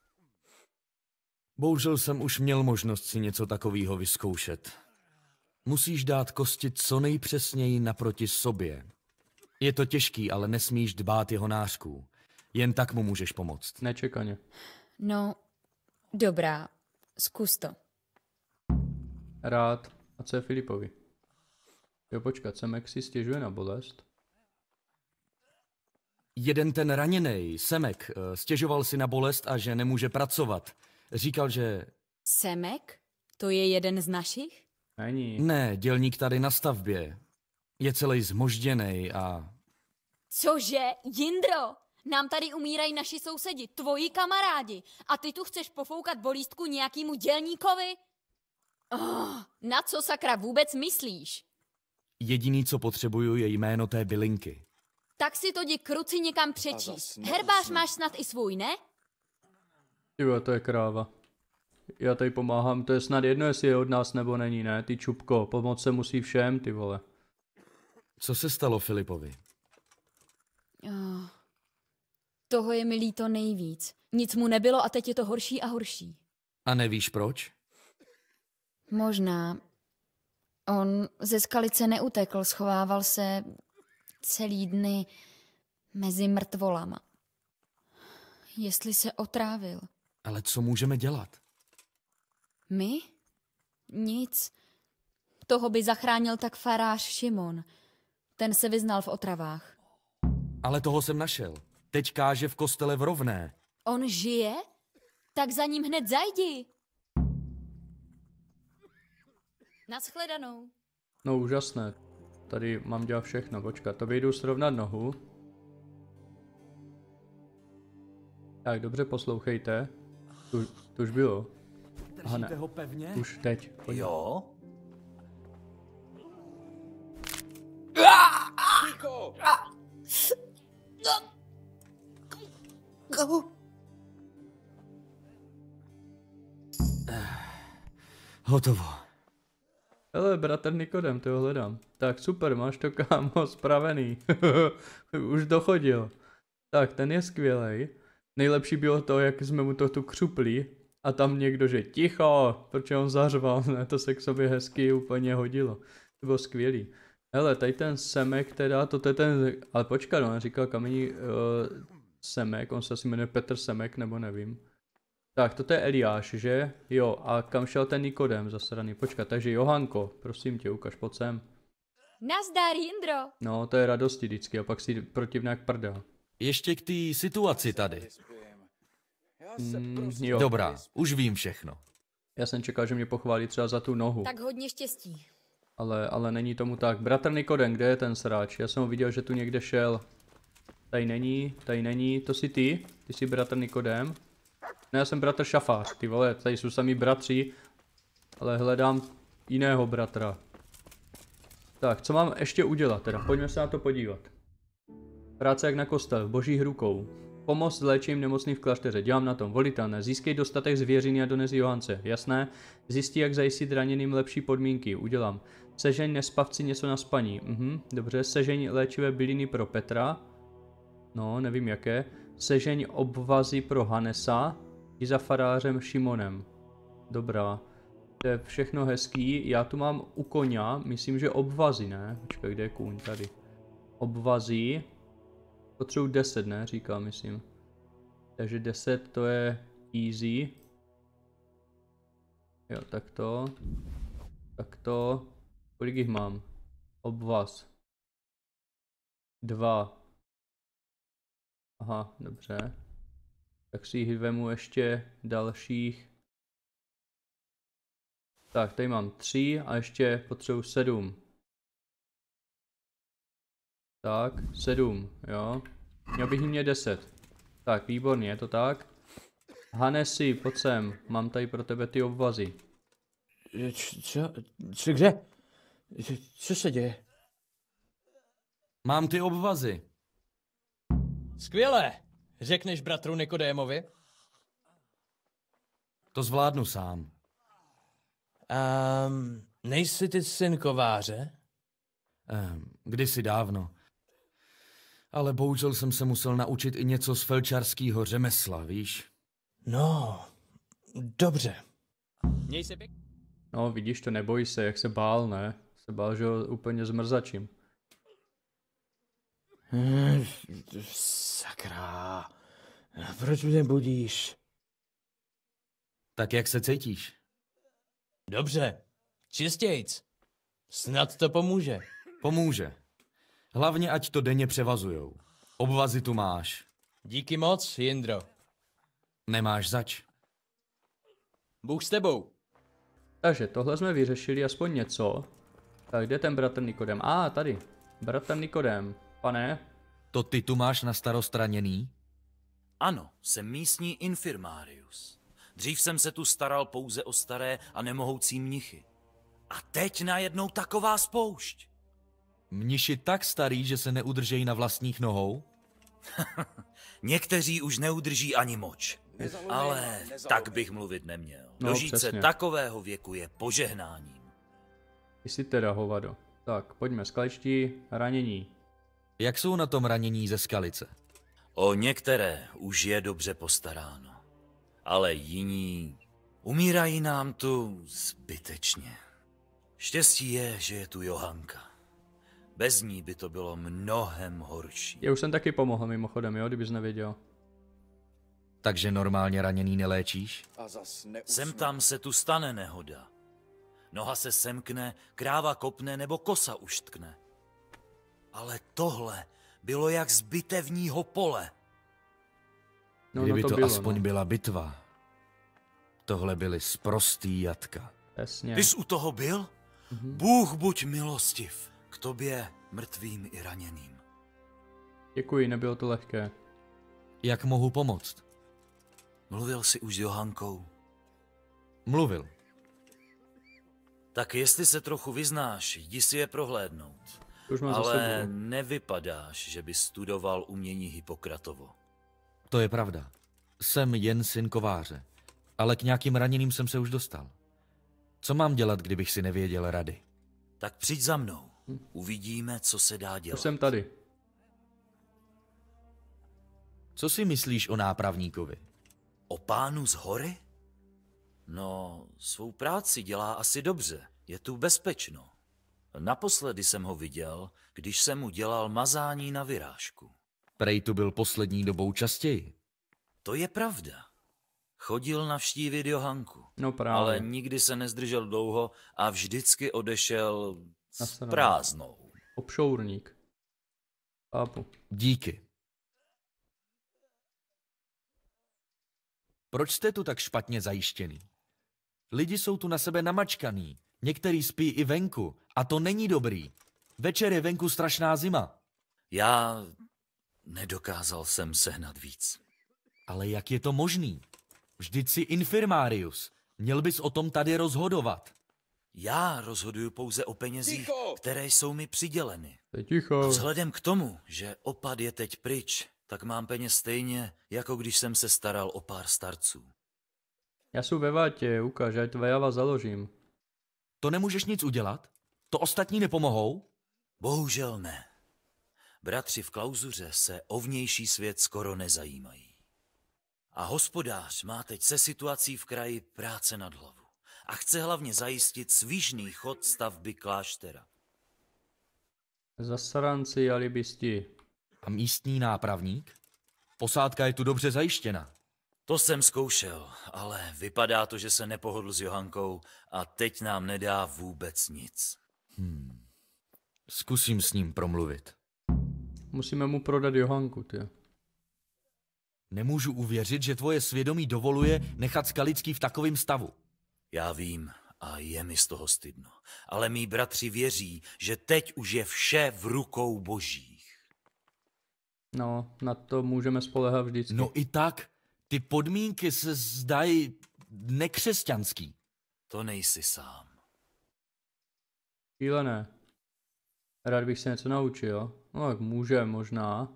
Speaker 3: Bohužel jsem už měl možnost si něco takového vyzkoušet. Musíš dát kosti co nejpřesněji naproti sobě. Je to těžký, ale nesmíš dbát jeho nářků. Jen tak mu můžeš pomoct.
Speaker 1: Nečekaně.
Speaker 11: No, dobrá, zkus to.
Speaker 1: Rád. A co je Filipovi? Jo, počkat, Semek si stěžuje na bolest.
Speaker 3: Jeden ten raněnej, Semek, stěžoval si na bolest a že nemůže pracovat. Říkal, že...
Speaker 11: Semek? To je jeden z našich?
Speaker 1: Není.
Speaker 3: Ne, dělník tady na stavbě. Je celý zmožděnej a...
Speaker 11: Cože? Jindro? Nám tady umírají naši sousedi, tvoji kamarádi. A ty tu chceš pofoukat bolístku nějakému dělníkovi? Oh, na co sakra vůbec myslíš?
Speaker 3: Jediný, co potřebuju, je jméno té bylinky.
Speaker 11: Tak si to jdi kruci někam přečíst. Herbář máš snad i svůj, ne?
Speaker 1: Jo, to je kráva. Já tady pomáhám, to je snad jedno, jestli je od nás nebo není, ne? Ty čupko, pomoc se musí všem, ty vole.
Speaker 3: Co se stalo Filipovi?
Speaker 11: Oh, toho je mi líto nejvíc. Nic mu nebylo a teď je to horší a horší.
Speaker 3: A nevíš proč?
Speaker 11: Možná. On ze Skalice neutekl, schovával se celý dny mezi mrtvolama. Jestli se otrávil.
Speaker 3: Ale co můžeme dělat?
Speaker 11: My? Nic. Toho by zachránil tak farář Šimon. Ten se vyznal v otravách.
Speaker 3: Ale toho jsem našel. Teď káže v kostele v Rovné.
Speaker 11: On žije? Tak za ním hned zajdi. Naschledanou.
Speaker 1: No úžasné. Tady mám dělat všechno, počkat, to jdu srovnat nohu. Tak, dobře poslouchejte. Tu, tu už bylo. Aha, ne.
Speaker 3: ho pevně?
Speaker 1: Už teď. Pojď.
Speaker 3: Jo. Hotovo.
Speaker 1: Hele, bratr Nikodem, ty ho hledám. Tak super, máš to, kámo, spravený. Už dochodil. Tak, ten je skvělej. Nejlepší bylo to, jak jsme mu to tu křupli a tam někdo, že ticho, protože on zařval, ne, to se k sobě hezky úplně hodilo. To bylo skvělý. Hele, tady ten Semek teda, to je ten, ale počkat, on říkal kamení uh, Semek, on se asi jmenuje Petr Semek, nebo nevím. Tak, toto je Eliáš, že? Jo, a kam šel ten Nikodem zasraný? Počkat, takže Johanko, prosím tě, ukaž, pojď sem.
Speaker 11: Nazdar, Jindro.
Speaker 1: No, to je radosti vždycky a pak si protivnák prdel.
Speaker 3: Ještě k té situaci tady.
Speaker 1: Mm, jo.
Speaker 3: Dobrá, už vím všechno.
Speaker 1: Já jsem čekal, že mě pochválí třeba za tu nohu.
Speaker 11: Tak hodně štěstí.
Speaker 1: Ale, ale není tomu tak. Bratr Nikodem, kde je ten sráč? Já jsem ho viděl, že tu někde šel. Tady není, tady není. To jsi ty? Ty jsi bratr Nikodem? Ne, já jsem bratr Šafář, ty vole, tady jsou sami bratři. Ale hledám jiného bratra. Tak, co mám ještě udělat teda? Pojďme se na to podívat. Práce jak na kostel, božích rukou. Pomoc léčím nemocný v klášteře, dělám na tom, volitelné. Získej dostatek zvěřiny a dones Johance, jasné? Zjistí, jak zajistit raněným lepší podmínky, udělám. Sežeň nespavci něco na spaní, mhm, dobře. Sežeň léčivé byliny pro Petra. No, nevím jaké. Sežeň obvazy pro Hanesa. I za farářem Šimonem. Dobrá. To je všechno hezký. Já tu mám u koně, myslím, že obvazy, ne? Počkej, kde je kůň? Tady. Obvazy. Potřebuji deset, ne? Říkal, myslím. Takže deset to je easy. Jo, tak to. Tak to. Kolik jich mám? Obvaz. Dva. Aha, dobře. Tak si jich vemu ještě dalších. Tak, tady mám tři a ještě potřebuji sedm. Tak, sedm, jo. Měl bych jim mě deset. Tak, výborně, je to tak. Hanesi, pojď sem, mám tady pro tebe ty obvazy.
Speaker 9: Co? Co kde? Co se děje?
Speaker 3: Mám ty obvazy.
Speaker 2: Skvěle. Řekneš bratru Nikodémovi?
Speaker 3: To zvládnu sám.
Speaker 2: Um, nejsi ty syn kováře?
Speaker 3: Um, kdysi dávno. Ale bohužel jsem se musel naučit i něco z felčarského řemesla, víš?
Speaker 2: No, dobře. Měj se pěkně.
Speaker 1: No, vidíš to, neboj se, jak se bál, ne? Se bál, že ho úplně zmrzačím.
Speaker 9: Hmm, sakra.
Speaker 6: A proč mě budíš?
Speaker 3: Tak jak se cítíš?
Speaker 2: Dobře, čistějc. Snad to pomůže.
Speaker 3: Pomůže. Hlavně ať to denně převazujou. Obvazy tu máš.
Speaker 2: Díky moc, Jindro.
Speaker 3: Nemáš zač.
Speaker 2: Bůh s tebou.
Speaker 1: Takže tohle jsme vyřešili aspoň něco. Tak kde ten bratr Nikodem? A, ah, tady. Bratr Nikodem. Pane?
Speaker 3: To ty tu máš na starost raněný?
Speaker 13: Ano, jsem místní infirmárius. Dřív jsem se tu staral pouze o staré a nemohoucí mnichy. A teď najednou taková spoušť.
Speaker 3: Mniši tak starý, že se neudržejí na vlastních nohou?
Speaker 13: Někteří už neudrží ani moč. Ale tak bych mluvit neměl.
Speaker 1: No,
Speaker 13: Dožít
Speaker 1: přesně.
Speaker 13: se takového věku je požehnáním.
Speaker 1: Jsi teda hovado. Tak, pojďme skaličtí, ranění.
Speaker 3: Jak jsou na tom ranění ze skalice?
Speaker 13: O některé už je dobře postaráno. Ale jiní umírají nám tu zbytečně. Štěstí je, že je tu Johanka. Bez ní by to bylo mnohem horší.
Speaker 1: Já už jsem taky pomohl mimochodem, jo, kdybys nevěděl.
Speaker 3: Takže normálně raněný neléčíš?
Speaker 13: Sem tam se tu stane nehoda. Noha se semkne, kráva kopne nebo kosa uštkne. Ale tohle bylo jak z bitevního pole.
Speaker 1: No,
Speaker 3: Kdyby
Speaker 1: no
Speaker 3: to,
Speaker 1: to bylo,
Speaker 3: aspoň
Speaker 1: no.
Speaker 3: byla bitva. Tohle byly sprostý jatka.
Speaker 1: Jasně.
Speaker 13: Ty jsi u toho byl?
Speaker 1: Mhm.
Speaker 13: Bůh buď milostiv k tobě, mrtvým i raněným.
Speaker 1: Děkuji, nebylo to lehké.
Speaker 3: Jak mohu pomoct?
Speaker 13: Mluvil jsi už s Johankou?
Speaker 3: Mluvil.
Speaker 13: Tak jestli se trochu vyznáš, jdi si je prohlédnout.
Speaker 1: Už mám za
Speaker 13: Ale
Speaker 1: sebou.
Speaker 13: nevypadáš, že bys studoval umění Hippokratovo.
Speaker 3: To je pravda. Jsem jen syn kováře. Ale k nějakým raněným jsem se už dostal. Co mám dělat, kdybych si nevěděl rady?
Speaker 13: Tak přijď za mnou. Uvidíme, co se dá dělat.
Speaker 1: Už jsem tady.
Speaker 3: Co si myslíš o nápravníkovi?
Speaker 13: O pánu z hory? No, svou práci dělá asi dobře. Je tu bezpečno. Naposledy jsem ho viděl, když jsem mu dělal mazání na vyrážku.
Speaker 3: Prej tu byl poslední dobou častěji.
Speaker 13: To je pravda. Chodil navštívit Johanku.
Speaker 1: No právě.
Speaker 13: Ale nikdy se nezdržel dlouho a vždycky odešel s
Speaker 1: Nasranou.
Speaker 13: prázdnou.
Speaker 1: Obšourník. Chápu.
Speaker 3: Díky. Proč jste tu tak špatně zajištěný? Lidi jsou tu na sebe namačkaný. Některý spí i venku. A to není dobrý. Večer je venku strašná zima.
Speaker 13: Já nedokázal jsem sehnat víc.
Speaker 3: Ale jak je to možný? Vždyť jsi infirmárius. Měl bys o tom tady rozhodovat.
Speaker 13: Já rozhoduju pouze o penězích, ticho! Které jsou mi přiděleny.
Speaker 1: Ticho.
Speaker 13: A vzhledem k tomu, že opad je teď pryč, tak mám peněz stejně, jako když jsem se staral o pár starců.
Speaker 1: Já jsem ve vátě, ukáž, ať tvé java založím.
Speaker 3: To nemůžeš nic udělat? To ostatní nepomohou?
Speaker 13: Bohužel ne. Bratři v klauzuře se o vnější svět skoro nezajímají. A hospodář má teď se situací v kraji práce nad hlavu. A chce hlavně zajistit svižný chod stavby kláštera.
Speaker 1: Zasranci a libisti.
Speaker 3: A místní nápravník? Posádka je tu dobře zajištěna.
Speaker 13: To jsem zkoušel, ale vypadá to, že se nepohodl s Johankou a teď nám nedá vůbec nic.
Speaker 3: Hmm. Zkusím s ním promluvit.
Speaker 1: Musíme mu prodat Johanku, ty.
Speaker 3: Nemůžu uvěřit, že tvoje svědomí dovoluje nechat Skalický v takovém stavu.
Speaker 13: Já vím a je mi z toho stydno, ale mý bratři věří, že teď už je vše v rukou božích.
Speaker 1: No, na to můžeme spoléhat vždycky.
Speaker 3: No i tak, ty podmínky se zdají nekřesťanský.
Speaker 13: To nejsi sám.
Speaker 1: Šílené. Rád bych se něco naučil. No tak může, možná.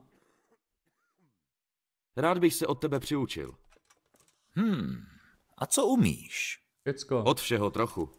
Speaker 14: Rád bych se od tebe přiučil.
Speaker 13: Hmm, a co umíš?
Speaker 1: Všecko.
Speaker 14: Od všeho trochu.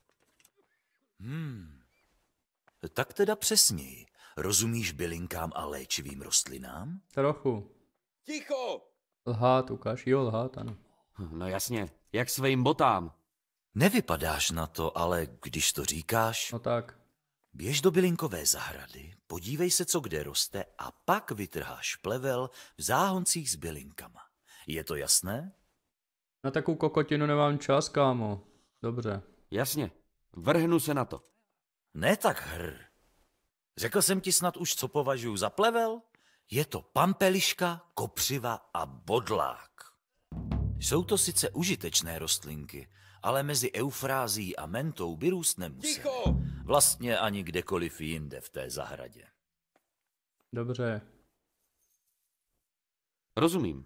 Speaker 13: Hmm, tak teda přesněji. Rozumíš bylinkám a léčivým rostlinám?
Speaker 1: Trochu.
Speaker 14: Ticho!
Speaker 1: Lhát, ukáž. Jo, lhát, ano.
Speaker 14: No jasně, jak svým botám.
Speaker 13: Nevypadáš na to, ale když to říkáš...
Speaker 1: No tak.
Speaker 13: Běž do bylinkové zahrady, podívej se, co kde roste a pak vytrháš plevel v záhoncích s bylinkama. Je to jasné?
Speaker 1: Na takovou kokotinu nemám čas, kámo. Dobře.
Speaker 14: Jasně, vrhnu se na to.
Speaker 13: Ne tak hr. Řekl jsem ti snad už, co považuji za plevel? Je to pampeliška, kopřiva a bodlák. Jsou to sice užitečné rostlinky, ale mezi eufrází a mentou by růst nemusely. Vlastně ani kdekoliv jinde v té zahradě.
Speaker 1: Dobře.
Speaker 14: Rozumím.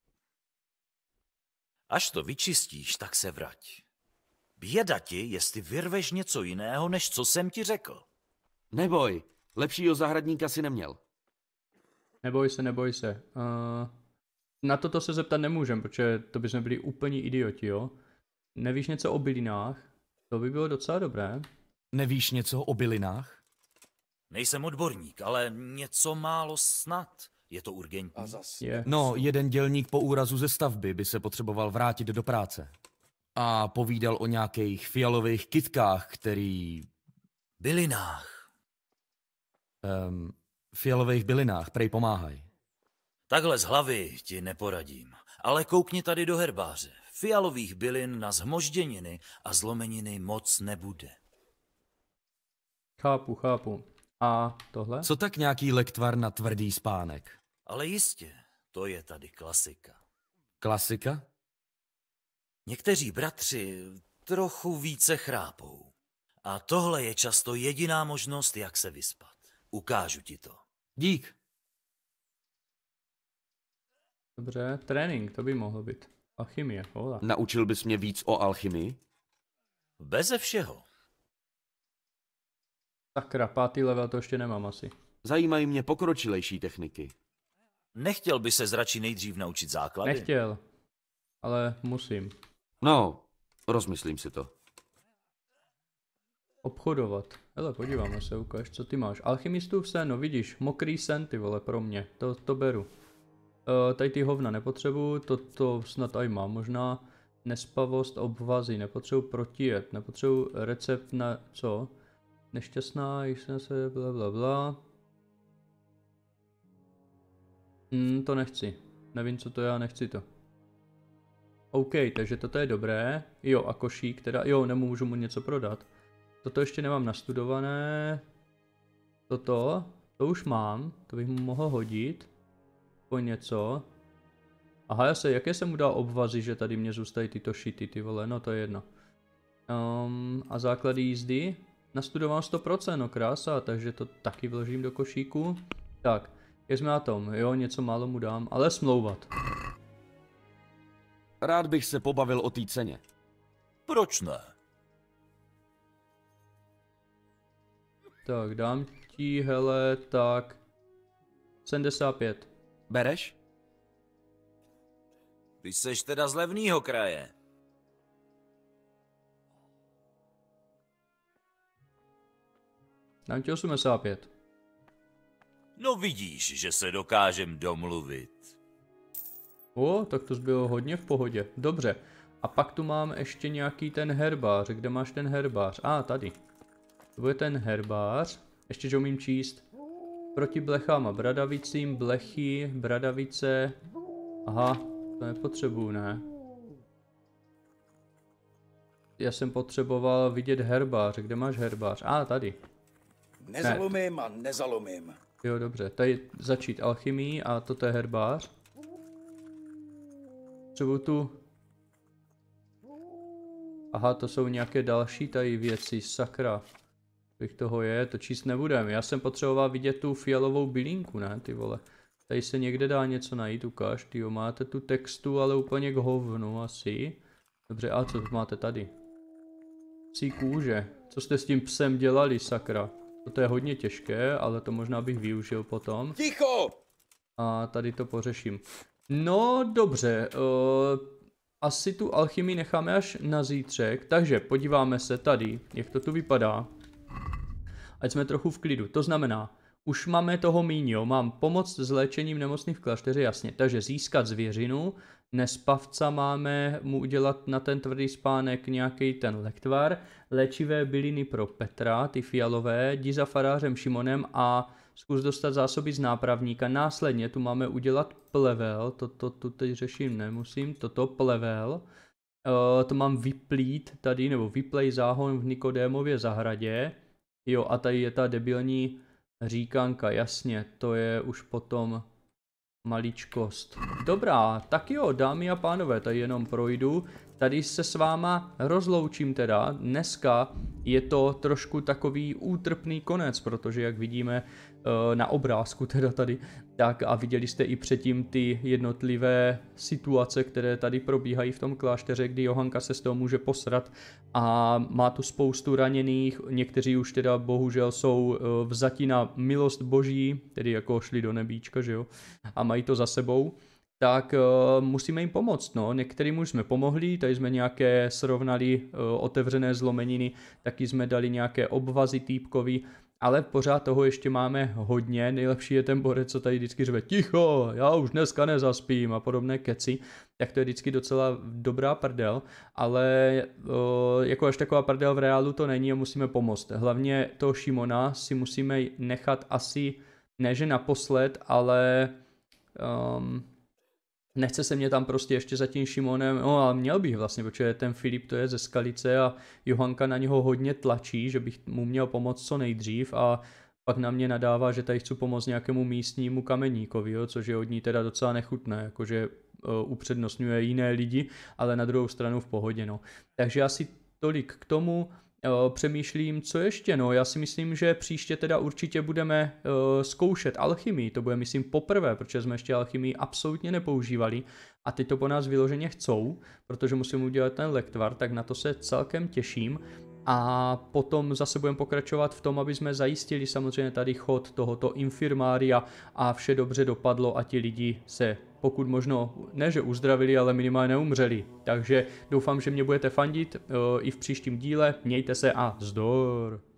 Speaker 13: Až to vyčistíš, tak se vrať. Běda ti, jestli vyrveš něco jiného, než co jsem ti řekl.
Speaker 14: Neboj, lepšího zahradníka si neměl.
Speaker 1: Neboj se, neboj se. Uh, na toto se zeptat nemůžem, protože to bychom byli úplní idioti, jo? Nevíš něco o bylinách? To by bylo docela dobré.
Speaker 3: Nevíš něco o bylinách?
Speaker 13: Nejsem odborník, ale něco málo snad. Je to urgentní.
Speaker 1: Je.
Speaker 3: No, jeden dělník po úrazu ze stavby by se potřeboval vrátit do práce. A povídal o nějakých fialových kytkách, který...
Speaker 13: Bylinách.
Speaker 3: Um, fialových bylinách, prej pomáhají.
Speaker 13: Takhle z hlavy ti neporadím, ale koukni tady do herbáře. Fialových bylin na zhmožděniny a zlomeniny moc nebude.
Speaker 1: Chápu, chápu. A tohle?
Speaker 3: Co tak nějaký lektvar na tvrdý spánek?
Speaker 13: Ale jistě, to je tady klasika.
Speaker 3: Klasika?
Speaker 13: Někteří bratři trochu více chrápou. A tohle je často jediná možnost, jak se vyspat. Ukážu ti to.
Speaker 3: Dík.
Speaker 1: Dobře, trénink, to by mohlo být. Alchymie, hola.
Speaker 14: Naučil bys mě víc o alchymii?
Speaker 13: Beze všeho.
Speaker 1: Sakra, pátý level to ještě nemám asi.
Speaker 14: Zajímají mě pokročilejší techniky.
Speaker 13: Nechtěl by se radši nejdřív naučit základy?
Speaker 1: Nechtěl, ale musím.
Speaker 14: No, rozmyslím si to.
Speaker 1: Obchodovat. Hele, podíváme se, ukáž, co ty máš. Alchymistů v sen, no vidíš, mokrý sen, ty vole, pro mě. To, to beru. Uh, tady ty hovna nepotřebuju, to, to snad aj mám možná. Nespavost, obvazy, nepotřebuji protijet, nepotřebuji recept na co? Nešťastná, jsem se bla bla bla. Hmm, to nechci. Nevím, co to já, nechci to. OK, takže toto je dobré. Jo, a košík teda, jo, nemůžu mu něco prodat. Toto ještě nemám nastudované. Toto, to už mám, to bych mu mohl hodit. Po něco. Aha, já se, jaké jsem mu dal obvazy, že tady mě zůstají tyto šity, ty vole, no to je jedno. Um, a základy jízdy? Nastudoval sto procent, no krása, takže to taky vložím do košíku. Tak, jak jsme na tom, jo, něco málo mu dám, ale smlouvat.
Speaker 14: Rád bych se pobavil o té ceně.
Speaker 13: Proč ne?
Speaker 1: Tak, dám ti, hele, tak... sedmdesát pět.
Speaker 14: Bereš?
Speaker 13: Ty seš teda z levnýho kraje.
Speaker 1: Dám ti osmdesát pět.
Speaker 13: No vidíš, že se dokážem domluvit.
Speaker 1: O, tak to bylo hodně v pohodě. Dobře. A pak tu mám ještě nějaký ten herbář. Kde máš ten herbář? A, ah, tady. To bude ten herbář. Ještě, že umím číst. Proti blechám a bradavicím, blechy, bradavice. Aha, to nepotřebuju, ne? Já jsem potřeboval vidět herbář. Kde máš herbář? A, ah, tady.
Speaker 15: Nezalomím ne. a nezalomím.
Speaker 1: Jo, dobře. Tady začít alchymii a toto je herbář. Potřebuju tu... Aha, to jsou nějaké další tady věci, sakra. Bych toho je, to číst nebudem. Já jsem potřeboval vidět tu fialovou bylinku, ne, ty vole. Tady se někde dá něco najít, ukáž, tyjo, máte tu textu, ale úplně k hovnu asi. Dobře, a co máte tady? Psí kůže. Co jste s tím psem dělali, sakra? To je hodně těžké, ale to možná bych využil potom.
Speaker 15: Ticho!
Speaker 1: A tady to pořeším. No, dobře. Uh, asi tu alchymii necháme až na zítřek. Takže podíváme se tady, jak to tu vypadá. Ať jsme trochu v klidu. To znamená, už máme toho míň, mám pomoc s léčením nemocných v klášteře, jasně. Takže získat zvěřinu. Nespavca máme mu udělat na ten tvrdý spánek nějaký ten lektvar. Léčivé byliny pro Petra, ty fialové. Jdi za farářem Šimonem a zkus dostat zásoby z nápravníka, následně tu máme udělat plevel, toto tu teď řeším nemusím, toto plevel, uh, to mám vyplít tady, nebo vyplej záhon v Nikodémově zahradě, jo a tady je ta debilní říkanka, jasně, to je už potom maličkost. Dobrá, tak jo, dámy a pánové, tady jenom projdu. Tady se s váma rozloučím teda. Dneska je to trošku takový útrpný konec, protože jak vidíme na obrázku teda tady, tak a viděli jste i předtím ty jednotlivé situace, které tady probíhají v tom klášteře, kdy Johanka se z toho může posrat a má tu spoustu raněných, někteří už teda bohužel jsou vzati na milost boží, tedy jako šli do nebíčka, že jo, a mají to za sebou. Tak uh, musíme jim pomoct, no, některým už jsme pomohli, tady jsme nějaké srovnali uh, otevřené zlomeniny, taky jsme dali nějaké obvazy týpkovi, ale pořád toho ještě máme hodně, nejlepší je ten borec, co tady vždycky řve ticho, já už dneska nezaspím a podobné keci, tak to je vždycky docela dobrá prdel, ale uh, jako až taková prdel v reálu to není a musíme pomoct, hlavně toho Šimona si musíme nechat asi, ne že naposled, ale... Um, Nechce se mě tam prostě ještě za tím Šimonem, no ale měl bych vlastně, protože ten Filip to je ze Skalice a Johanka na něho hodně tlačí, že bych mu měl pomoct co nejdřív a pak na mě nadává, že tady chci pomoct nějakému místnímu kameníkovi, jo, což je od ní teda docela nechutné, jakože uh, upřednostňuje jiné lidi, ale na druhou stranu v pohodě, no. Takže asi tolik k tomu. Přemýšlím, co ještě, no já si myslím, že příště teda určitě budeme uh, zkoušet alchymii, to bude myslím poprvé, protože jsme ještě alchymii absolutně nepoužívali a teď to po nás vyloženě chcou, protože musím udělat ten lektvar, tak na to se celkem těším a potom zase budeme pokračovat v tom, aby jsme zajistili samozřejmě tady chod tohoto infirmária a vše dobře dopadlo a ti lidi se pokud možno, ne že uzdravili, ale minimálně neumřeli. Takže doufám, že mě budete fandit uh, i v příštím díle. Mějte se a zdor!